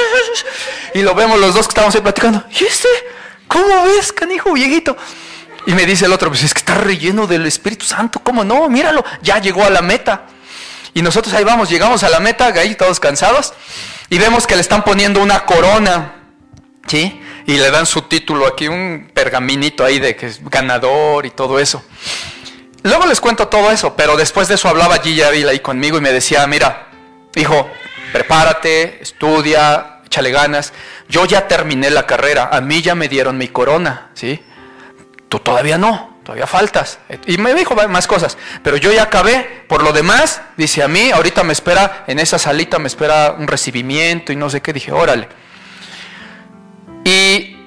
Y lo vemos los dos que estábamos ahí platicando. ¿Y este? ¿Cómo ves, canijo, viejito? Y me dice el otro, pues es que está relleno del Espíritu Santo. ¿Cómo no? Míralo, ya llegó a la meta. Y nosotros ahí vamos, llegamos a la meta, ahí todos cansados. Y vemos que le están poniendo una corona, ¿sí? Y le dan su título aquí, un pergaminito ahí de que es ganador y todo eso. Luego les cuento todo eso, pero después de eso hablaba Gigi Ávila ahí conmigo y me decía, mira, hijo, prepárate, estudia, échale ganas. Yo ya terminé la carrera, a mí ya me dieron mi corona, ¿sí? Tú todavía no, todavía faltas. Y me dijo más cosas, pero yo ya acabé. Por lo demás, dice, a mí ahorita me espera, en esa salita me espera un recibimiento y no sé qué. Dije, órale. Y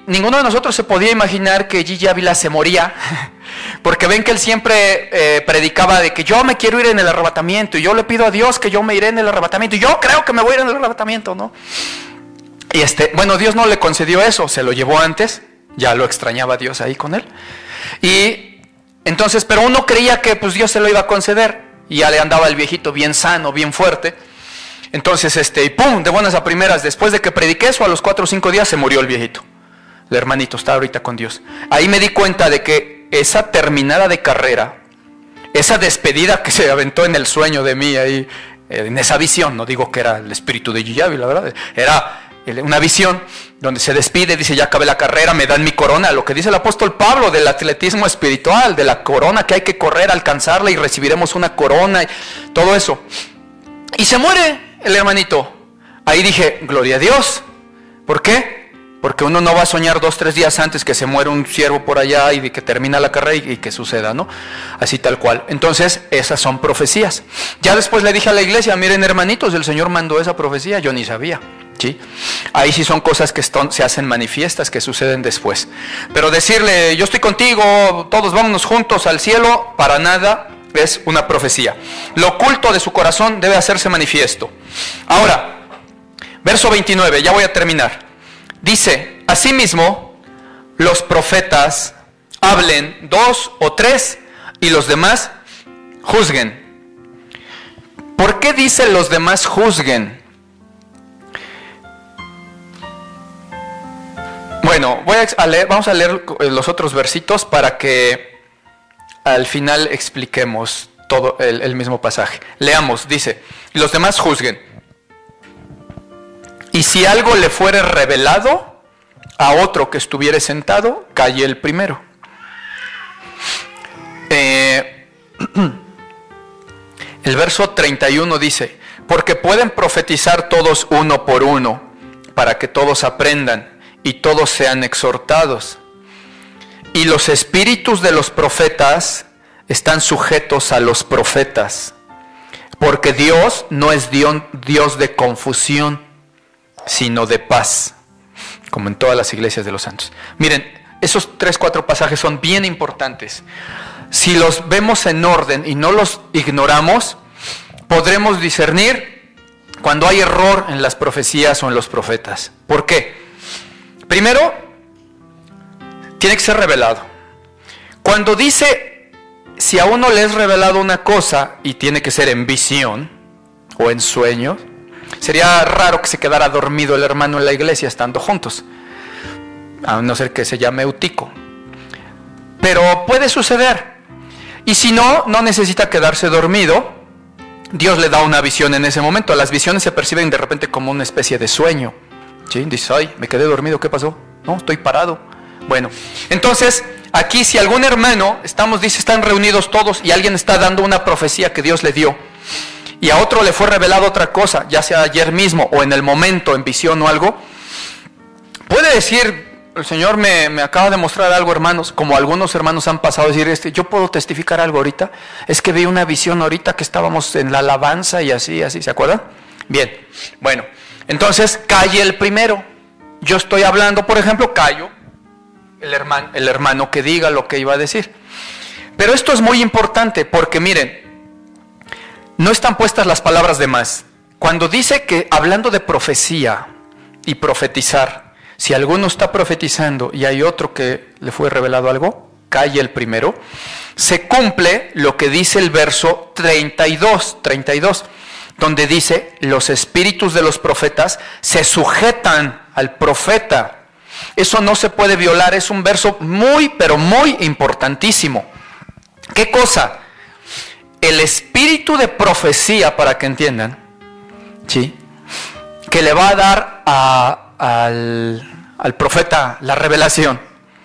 ninguno de nosotros se podía imaginar que Gigi Ávila se moría, porque ven que él siempre eh, predicaba de que yo me quiero ir en el arrebatamiento, y yo le pido a Dios que yo me iré en el arrebatamiento, y yo creo que me voy a ir en el arrebatamiento, ¿no? Y este, bueno, Dios no le concedió eso, se lo llevó antes, ya lo extrañaba Dios ahí con él, y entonces, pero uno creía que pues Dios se lo iba a conceder, y ya le andaba el viejito bien sano, bien fuerte. Entonces, este, y pum, de buenas a primeras, después de que prediqué eso, a los cuatro o cinco días se murió el viejito. El hermanito está ahorita con Dios. Ahí me di cuenta de que esa terminada de carrera, esa despedida que se aventó en el sueño de mí ahí, en esa visión, no digo que era el espíritu de Gigi Ávila, la verdad, era una visión donde se despide, dice, ya acabé la carrera, me dan mi corona, lo que dice el apóstol Pablo del atletismo espiritual, de la corona que hay que correr, alcanzarla y recibiremos una corona, y todo eso. Y se muere el hermanito. Ahí dije, gloria a Dios. ¿Por qué? Porque uno no va a soñar dos, tres días antes que se muere un siervo por allá y de que termina la carrera y, y que suceda, ¿no? Así tal cual. Entonces, esas son profecías. Ya después le dije a la iglesia, miren hermanitos, el Señor mandó esa profecía, yo ni sabía, ¿sí? Ahí sí son cosas que están, se hacen manifiestas, que suceden después. Pero decirle, yo estoy contigo, todos vámonos juntos al cielo, para nada es una profecía. Lo oculto de su corazón debe hacerse manifiesto. Ahora, verso veintinueve, ya voy a terminar. Dice, asimismo, los profetas hablen dos o tres y los demás juzguen. ¿Por qué dice los demás juzguen? Bueno, voy a leer, vamos a leer los otros versitos para que al final expliquemos todo el, el mismo pasaje. Leamos, dice, los demás juzguen. Y si algo le fuere revelado a otro que estuviere sentado, calle el primero. Eh, el verso treinta y uno dice, porque pueden profetizar todos uno por uno, para que todos aprendan y todos sean exhortados. Y los espíritus de los profetas están sujetos a los profetas, porque Dios no es Dios de confusión, sino de paz, como en todas las iglesias de los santos. Miren, esos tres, cuatro pasajes son bien importantes. Si los vemos en orden y no los ignoramos, podremos discernir cuando hay error en las profecías o en los profetas. ¿Por qué? Primero, tiene que ser revelado. Cuando dice, si a uno le es revelado una cosa y tiene que ser en visión o en sueños, sería raro que se quedara dormido el hermano en la iglesia estando juntos, a no ser que se llame Eutico. Pero puede suceder. Y si no, no necesita quedarse dormido. Dios le da una visión en ese momento. Las visiones se perciben de repente como una especie de sueño. ¿Sí? Dices, ay, me quedé dormido, ¿qué pasó? No, estoy parado. Bueno, entonces, aquí si algún hermano, estamos, dice, están reunidos todos y alguien está dando una profecía que Dios le dio, y a otro le fue revelado otra cosa, ya sea ayer mismo o en el momento, en visión o algo, puede decir, el Señor me, me acaba de mostrar algo, hermanos, como algunos hermanos han pasado a decir, este, yo puedo testificar algo ahorita, es que vi una visión ahorita que estábamos en la alabanza y así, así, ¿se acuerdan? Bien, bueno, entonces calle el primero. Yo estoy hablando, por ejemplo, callo el hermano, el hermano que diga lo que iba a decir. Pero esto es muy importante porque miren, no están puestas las palabras de más. Cuando dice que hablando de profecía y profetizar, si alguno está profetizando y hay otro que le fue revelado algo, calle el primero, se cumple lo que dice el verso treinta y dos, treinta y dos, donde dice, los espíritus de los profetas se sujetan al profeta. Eso no se puede violar, es un verso muy, pero muy importantísimo. ¿Qué cosa? El espíritu de profecía, para que entiendan, ¿sí?, que le va a dar a, al, al profeta la revelación.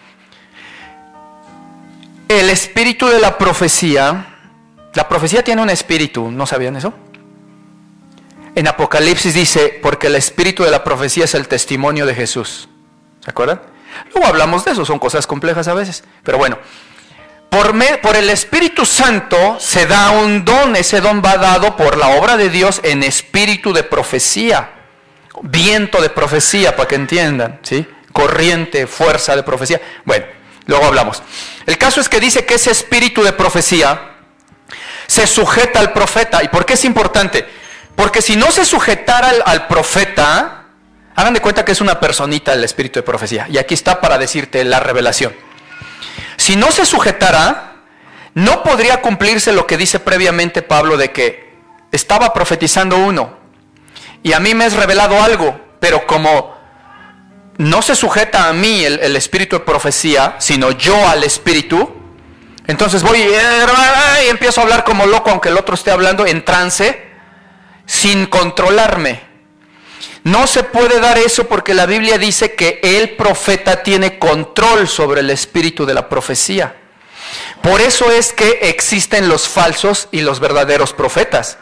El espíritu de la profecía, la profecía tiene un espíritu, ¿no sabían eso? En Apocalipsis dice, porque el espíritu de la profecía es el testimonio de Jesús. ¿Se acuerdan? Luego hablamos de eso, son cosas complejas a veces. Pero bueno, por, me, por el Espíritu Santo se da un don, ese don va dado por la obra de Dios en espíritu de profecía. Viento de profecía, para que entiendan, ¿sí? corriente, fuerza de profecía. Bueno, luego hablamos. El caso es que dice que ese espíritu de profecía se sujeta al profeta. ¿Y por qué es importante? Porque si no se sujetara al, al profeta, hagan de cuenta que es una personita el espíritu de profecía. Y aquí está para decirte la revelación. Si no se sujetara, no podría cumplirse lo que dice previamente Pablo de que estaba profetizando uno y a mí me es revelado algo, pero como no se sujeta a mí el, el espíritu de profecía, sino yo al espíritu, entonces voy y empiezo a hablar como loco, aunque el otro esté hablando en trance, sin controlarme. No se puede dar eso porque la Biblia dice que el profeta tiene control sobre el espíritu de la profecía. Por eso es que existen los falsos y los verdaderos profetas.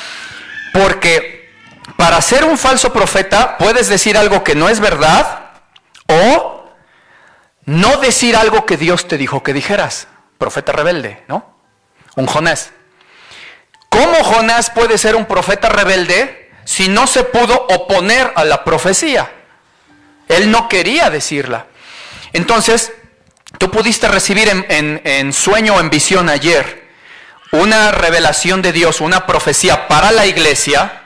Porque para ser un falso profeta puedes decir algo que no es verdad o no decir algo que Dios te dijo que dijeras. Profeta rebelde, ¿no? Un Jonás. ¿Cómo Jonás puede ser un profeta rebelde si no se pudo oponer a la profecía? Él no quería decirla. Entonces, tú pudiste recibir en, en, en sueño o en visión ayer una revelación de Dios, una profecía para la iglesia,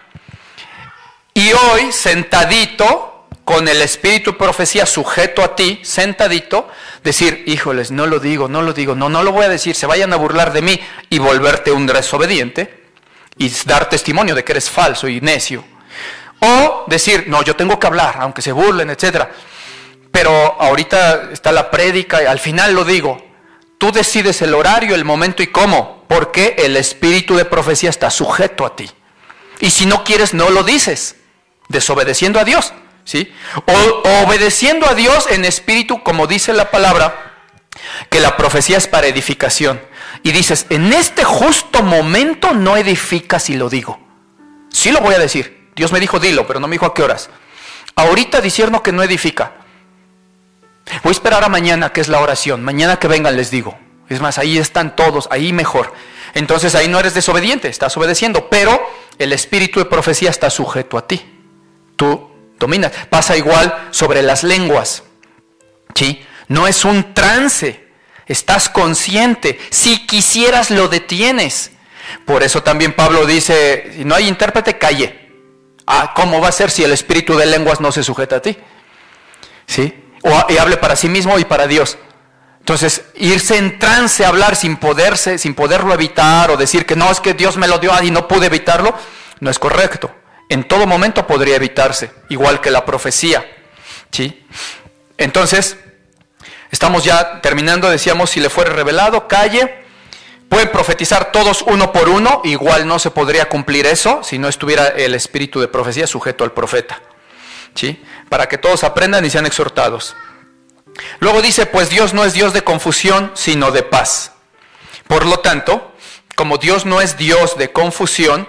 y hoy sentadito con el espíritu de profecía sujeto a ti, sentadito, decir, híjoles, no lo digo, no lo digo, no, no lo voy a decir, se vayan a burlar de mí, y volverte un desobediente y dar testimonio de que eres falso y necio. O decir, no, yo tengo que hablar, aunque se burlen, etcétera. Pero ahorita está la prédica y al final lo digo. Tú decides el horario, el momento y cómo, porque el espíritu de profecía está sujeto a ti. Y si no quieres, no lo dices, desobedeciendo a Dios, ¿sí? O, o obedeciendo a Dios en espíritu, como dice la palabra, que la profecía es para edificación. Y dices, en este justo momento no edificas y lo digo. Sí lo voy a decir. Dios me dijo, dilo, pero no me dijo a qué horas. Ahorita diciendo que no edifica. Voy a esperar a mañana, que es la oración. Mañana que vengan les digo. Es más, ahí están todos, ahí mejor. Entonces ahí no eres desobediente, estás obedeciendo. Pero el espíritu de profecía está sujeto a ti. Tú dominas. Pasa igual sobre las lenguas. ¿Sí? No es un trance. Estás consciente. Si quisieras lo detienes. Por eso también Pablo dice, si no hay intérprete, calle. Ah, ¿cómo va a ser si el espíritu de lenguas no se sujeta a ti? ¿Sí? O y hable para sí mismo y para Dios. Entonces, irse en trance a hablar sin poderse, sin poderlo evitar, o decir que no, es que Dios me lo dio y no pude evitarlo, no es correcto. En todo momento podría evitarse, igual que la profecía. ¿Sí? Entonces, estamos ya terminando, decíamos, si le fuera revelado, calle. Pueden profetizar todos uno por uno, igual no se podría cumplir eso si no estuviera el espíritu de profecía sujeto al profeta. ¿Sí? Para que todos aprendan y sean exhortados. Luego dice, pues Dios no es Dios de confusión, sino de paz. Por lo tanto, como Dios no es Dios de confusión,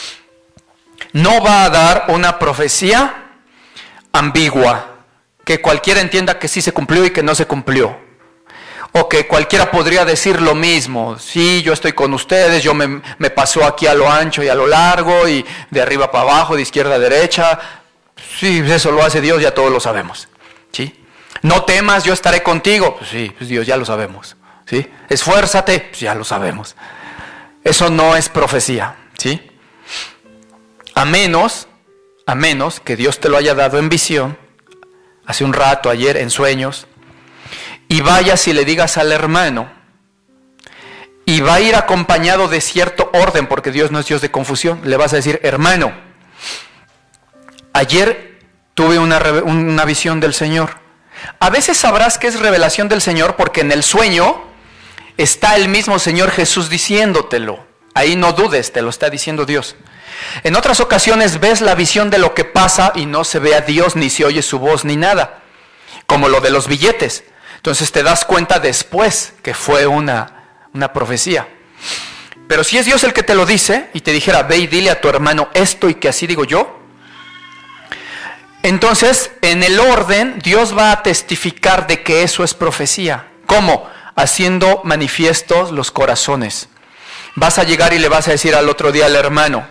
no va a dar una profecía ambigua, que cualquiera entienda que sí se cumplió y que no se cumplió. O que cualquiera podría decir lo mismo, sí, yo estoy con ustedes, yo me, me pasó aquí a lo ancho y a lo largo, y de arriba para abajo, de izquierda a derecha. Sí, eso lo hace Dios, ya todos lo sabemos. ¿Sí? No temas, yo estaré contigo. Pues sí, pues Dios, ya lo sabemos. ¿Sí? Esfuérzate, pues ya lo sabemos. Eso no es profecía. ¿Sí? A menos, a menos que Dios te lo haya dado en visión, hace un rato, ayer, en sueños, y vayas y le digas al hermano, y va a ir acompañado de cierto orden, porque Dios no es Dios de confusión. Le vas a decir, hermano, ayer tuve una, una visión del Señor. A veces sabrás que es revelación del Señor porque en el sueño está el mismo Señor Jesús diciéndotelo. Ahí no dudes, te lo está diciendo Dios. En otras ocasiones ves la visión de lo que pasa y no se ve a Dios, ni se oye su voz, ni nada. Como lo de los billetes. Entonces te das cuenta después que fue una, una profecía. Pero si es Dios el que te lo dice y te dijera, ve y dile a tu hermano esto y que así digo yo, entonces en el orden Dios va a testificar de que eso es profecía. ¿Cómo? Haciendo manifiestos los corazones. Vas a llegar y le vas a decir al otro día al hermano,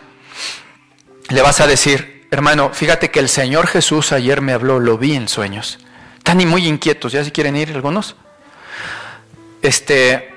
le vas a decir, hermano, fíjate que el Señor Jesús ayer me habló, lo vi en sueños. Están muy inquietos, ya si quieren ir algunos. Este,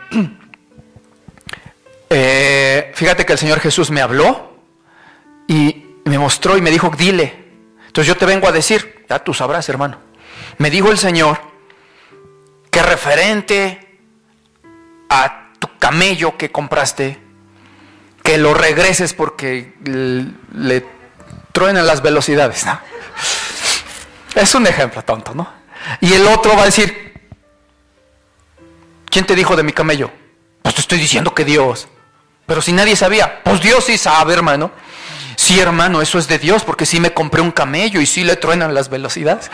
eh, fíjate que el Señor Jesús me habló y me mostró y me dijo, dile. Entonces yo te vengo a decir, ya tú sabrás, hermano. Me dijo el Señor que referente a tu camello que compraste, que lo regreses porque le, le truenan las velocidades, ¿no? Es un ejemplo tonto, ¿no? Y el otro va a decir, ¿quién te dijo de mi camello? Pues te estoy diciendo que Dios. Pero si nadie sabía, pues Dios sí sabe, hermano. Sí, hermano, eso es de Dios, porque sí me compré un camello y sí le truenan las velocidades.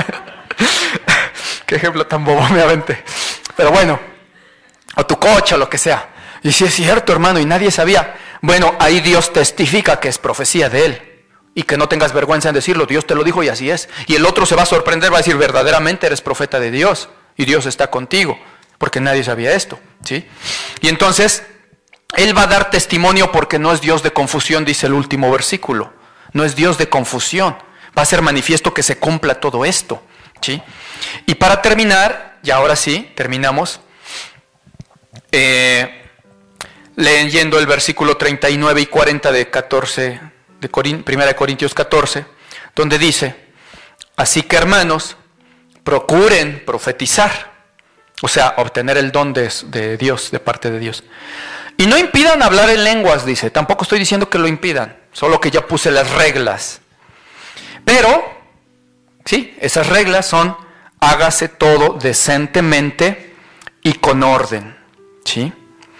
Qué ejemplo tan bobo me aventé. Pero bueno, o tu coche o lo que sea. Y si es cierto, hermano, y nadie sabía. Bueno, ahí Dios testifica que es profecía de Él. Y que no tengas vergüenza en decirlo, Dios te lo dijo y así es. Y el otro se va a sorprender, va a decir, verdaderamente eres profeta de Dios. Y Dios está contigo, porque nadie sabía esto, ¿sí? Y entonces, Él va a dar testimonio porque no es Dios de confusión, dice el último versículo. No es Dios de confusión. Va a ser manifiesto que se cumpla todo esto, ¿sí? Y para terminar, y ahora sí, terminamos, eh, leyendo el versículo treinta y nueve y cuarenta de catorce, de primera de Corintios catorce, donde dice, así que hermanos, procuren profetizar, o sea, obtener el don de, de Dios, de parte de Dios. Y no impidan hablar en lenguas, dice, tampoco estoy diciendo que lo impidan, solo que ya puse las reglas. Pero, sí, esas reglas son, hágase todo decentemente y con orden, ¿sí?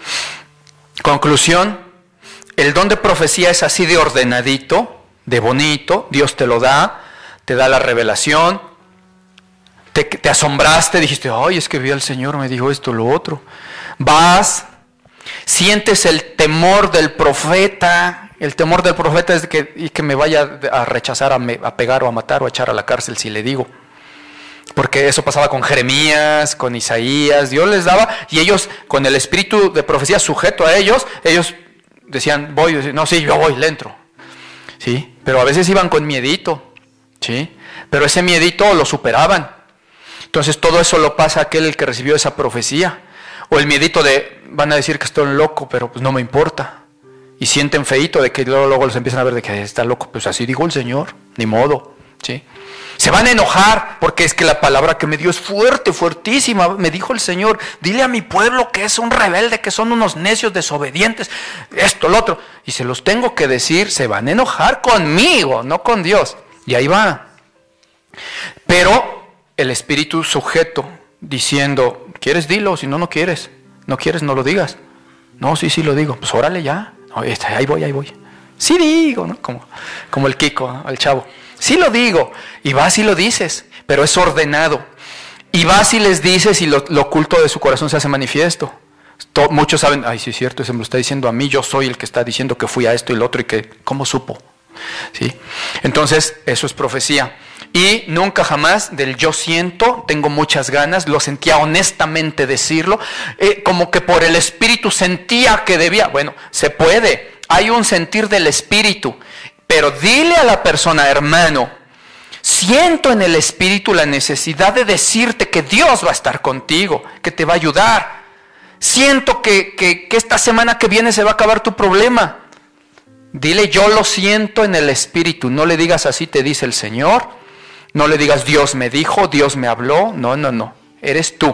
Conclusión, el don de profecía es así de ordenadito, de bonito, Dios te lo da, te da la revelación, te, te asombraste, dijiste, ay, es que vi al Señor, me dijo esto, lo otro. Vas, sientes el temor del profeta, el temor del profeta es que, y que me vaya a rechazar, a, me, a pegar o a matar o a echar a la cárcel si le digo. Porque eso pasaba con Jeremías, con Isaías, Dios les daba, y ellos con el espíritu de profecía sujeto a ellos, ellos decían, voy, no, sí, yo voy, le entro, ¿sí? Pero a veces iban con miedito, ¿sí? Pero ese miedito lo superaban. Entonces todo eso lo pasa a aquel el que recibió esa profecía. O el miedito de, van a decir que estoy loco, pero pues no me importa. Y sienten feíto de que luego, luego los empiezan a ver de que está loco, pues así dijo el Señor, ni modo, ¿sí? Se van a enojar porque es que la palabra que me dio es fuerte, fuertísima. Me dijo el Señor, dile a mi pueblo que es un rebelde, que son unos necios desobedientes, esto, lo otro. Y se los tengo que decir, se van a enojar conmigo, no con Dios. Y ahí va. Pero el espíritu sujeto diciendo, ¿quieres? Dilo, si no, no quieres. No quieres, no lo digas. No, sí, sí lo digo. Pues órale ya. No, ahí voy, ahí voy. Sí digo, ¿no? Como, como el Kiko, ¿no? El chavo. Sí lo digo, y vas y lo dices, pero es ordenado. Y vas y les dices y lo, lo oculto de su corazón se hace manifiesto. To, muchos saben, ay, sí es cierto, se me lo está diciendo a mí, yo soy el que está diciendo que fui a esto y lo otro y que, ¿cómo supo? ¿Sí? Entonces, eso es profecía. Y nunca jamás del yo siento, tengo muchas ganas, lo sentía honestamente decirlo, eh, como que por el espíritu sentía que debía, bueno, se puede, hay un sentir del espíritu. Pero dile a la persona, hermano, siento en el espíritu la necesidad de decirte que Dios va a estar contigo, que te va a ayudar. Siento que, que, que esta semana que viene se va a acabar tu problema. Dile, yo lo siento en el espíritu. No le digas así te dice el Señor. No le digas Dios me dijo, Dios me habló. No, no, no. Eres tú.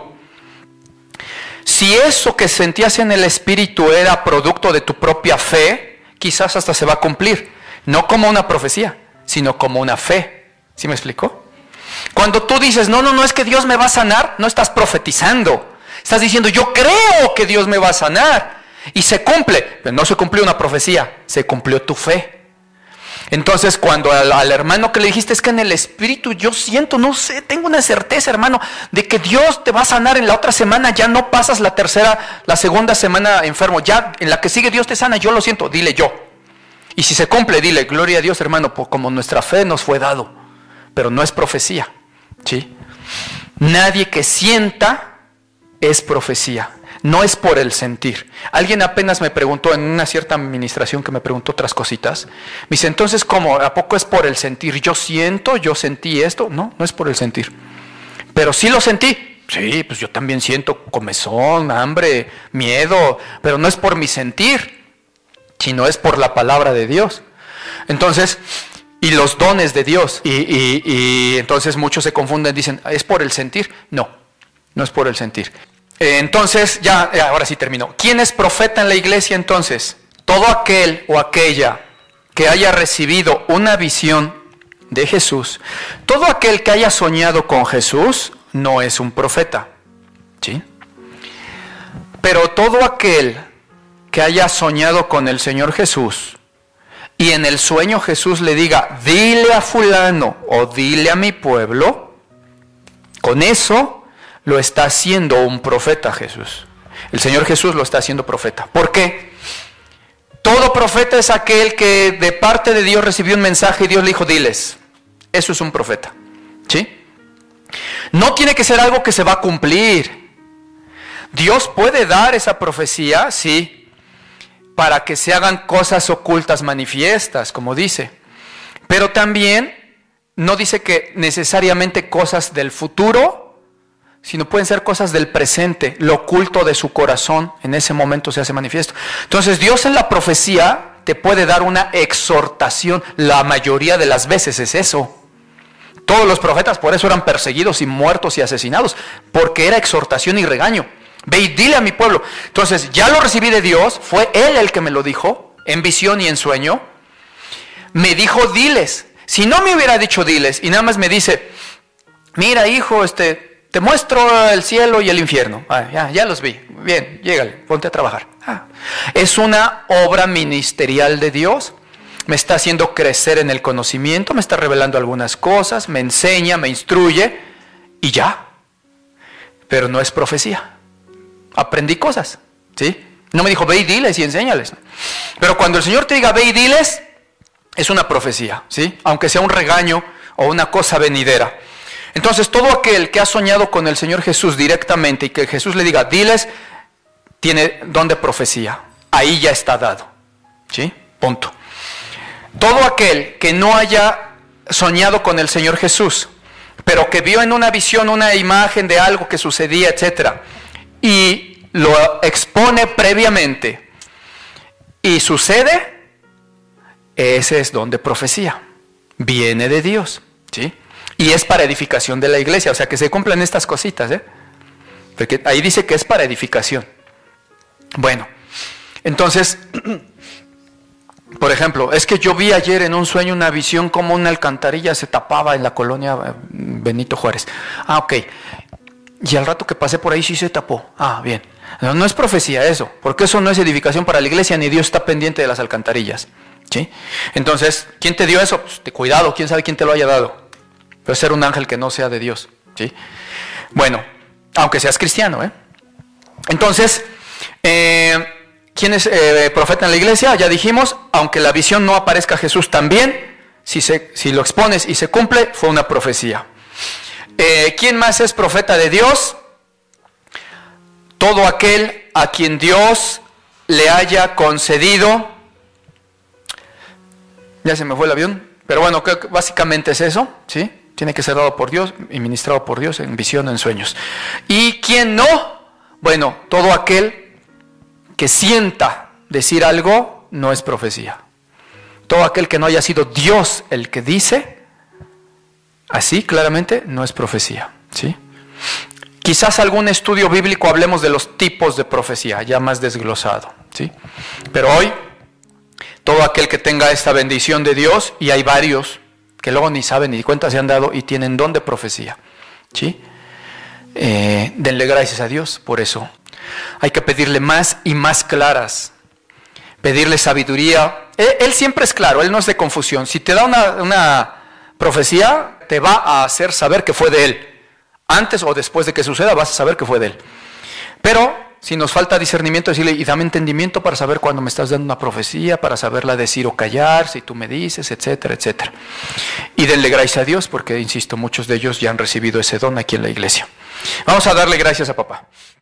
Si eso que sentías en el espíritu era producto de tu propia fe, quizás hasta se va a cumplir. No como una profecía, sino como una fe. ¿Sí me explicó? Cuando tú dices, no, no, no, es que Dios me va a sanar, no estás profetizando. Estás diciendo, yo creo que Dios me va a sanar. Y se cumple. Pero no se cumplió una profecía, se cumplió tu fe. Entonces, cuando al, al hermano que le dijiste, es que en el espíritu yo siento, no sé, tengo una certeza, hermano, de que Dios te va a sanar en la otra semana, ya no pasas la tercera, la segunda semana enfermo, ya en la que sigue Dios te sana, yo lo siento, dile yo. Y si se cumple, dile, gloria a Dios, hermano, como nuestra fe nos fue dado. Pero no es profecía, ¿sí? Nadie que sienta es profecía. No es por el sentir. Alguien apenas me preguntó en una cierta administración que me preguntó otras cositas. Me dice, entonces, ¿cómo? ¿A poco es por el sentir? Yo siento, yo sentí esto. No, no es por el sentir. Pero sí lo sentí. Sí, pues yo también siento comezón, hambre, miedo, pero no es por mi sentir, sino es por la palabra de Dios. Entonces, y los dones de Dios. Y, y, y entonces muchos se confunden, dicen, ¿es por el sentir? No, no es por el sentir. Eh, entonces, ya, ahora sí termino. ¿Quién es profeta en la iglesia entonces? Todo aquel o aquella que haya recibido una visión de Jesús, todo aquel que haya soñado con Jesús, no es un profeta, ¿sí? Pero todo aquel que haya soñado con el Señor Jesús y en el sueño Jesús le diga, dile a fulano o dile a mi pueblo, con eso lo está haciendo un profeta Jesús. El Señor Jesús lo está haciendo profeta. ¿Por qué? Todo profeta es aquel que de parte de Dios recibió un mensaje y Dios le dijo, diles. Eso es un profeta, ¿sí? No tiene que ser algo que se va a cumplir. Dios puede dar esa profecía, sí, para que se hagan cosas ocultas manifiestas, como dice. Pero también no dice que necesariamente cosas del futuro, sino pueden ser cosas del presente. Lo oculto de su corazón en ese momento se hace manifiesto. Entonces Dios en la profecía te puede dar una exhortación. La mayoría de las veces es eso. Todos los profetas por eso eran perseguidos y muertos y asesinados, porque era exhortación y regaño. Ve y dile a mi pueblo. Entonces ya lo recibí de Dios, fue Él el que me lo dijo, en visión y en sueño. Me dijo diles. Si no me hubiera dicho diles y nada más me dice, mira hijo, este, te muestro el cielo y el infierno. Ah, ya, ya los vi. Bien, llégale, ponte a trabajar. Ah. Es una obra ministerial de Dios. Me está haciendo crecer en el conocimiento, me está revelando algunas cosas, me enseña, me instruye y ya. Pero no es profecía. Aprendí cosas, ¿sí? No me dijo ve y diles y enséñales. Pero cuando el Señor te diga ve y diles, es una profecía, ¿sí? Aunque sea un regaño o una cosa venidera. Entonces todo aquel que ha soñado con el Señor Jesús directamente y que Jesús le diga diles, tiene don de profecía. Ahí ya está dado, ¿sí? Punto. Todo aquel que no haya soñado con el Señor Jesús, pero que vio en una visión una imagen de algo que sucedía, etcétera, y lo expone previamente y sucede, ese es don de profecía. Viene de Dios, ¿sí? Y es para edificación de la iglesia, o sea que se cumplen estas cositas, ¿eh? Porque ahí dice que es para edificación. Bueno, entonces, por ejemplo, es que yo vi ayer en un sueño una visión como una alcantarilla se tapaba en la colonia Benito Juárez. Ah, ok. Y al rato que pasé por ahí sí se tapó. Ah, bien. No, no es profecía eso, porque eso no es edificación para la iglesia, ni Dios está pendiente de las alcantarillas, ¿sí? Entonces, ¿quién te dio eso? Pues, te, cuidado, quién sabe quién te lo haya dado. Puede ser un ángel que no sea de Dios, ¿sí? Bueno, aunque seas cristiano, ¿eh? Entonces, eh, ¿quién es eh, profeta en la iglesia? Ya dijimos, aunque la visión no aparezca Jesús también, si, se, si lo expones y se cumple, fue una profecía. Eh, ¿Quién más es profeta de Dios? Todo aquel a quien Dios le haya concedido, ya se me fue el avión, pero bueno, creo que básicamente es eso, ¿sí? Tiene que ser dado por Dios y ministrado por Dios en visión o en sueños. ¿Y quién no? Bueno, todo aquel que sienta decir algo no es profecía. Todo aquel que no haya sido Dios el que dice, así claramente no es profecía, ¿sí? Quizás algún estudio bíblico hablemos de los tipos de profecía, ya más desglosado, ¿sí? Pero hoy, todo aquel que tenga esta bendición de Dios, y hay varios que luego ni saben ni cuenta se han dado y tienen don de profecía, ¿sí? Eh, denle gracias a Dios por eso. Hay que pedirle más y más claras, pedirle sabiduría. Él, él siempre es claro, Él no es de confusión. Si te da una, una profecía, te va a hacer saber que fue de Él. Antes o después de que suceda vas a saber que fue de Él. Pero si nos falta discernimiento, decirle, y dame entendimiento para saber cuándo me estás dando una profecía, para saberla decir o callar, si tú me dices, etcétera, etcétera. Y denle gracias a Dios porque, insisto, muchos de ellos ya han recibido ese don aquí en la iglesia. Vamos a darle gracias a papá.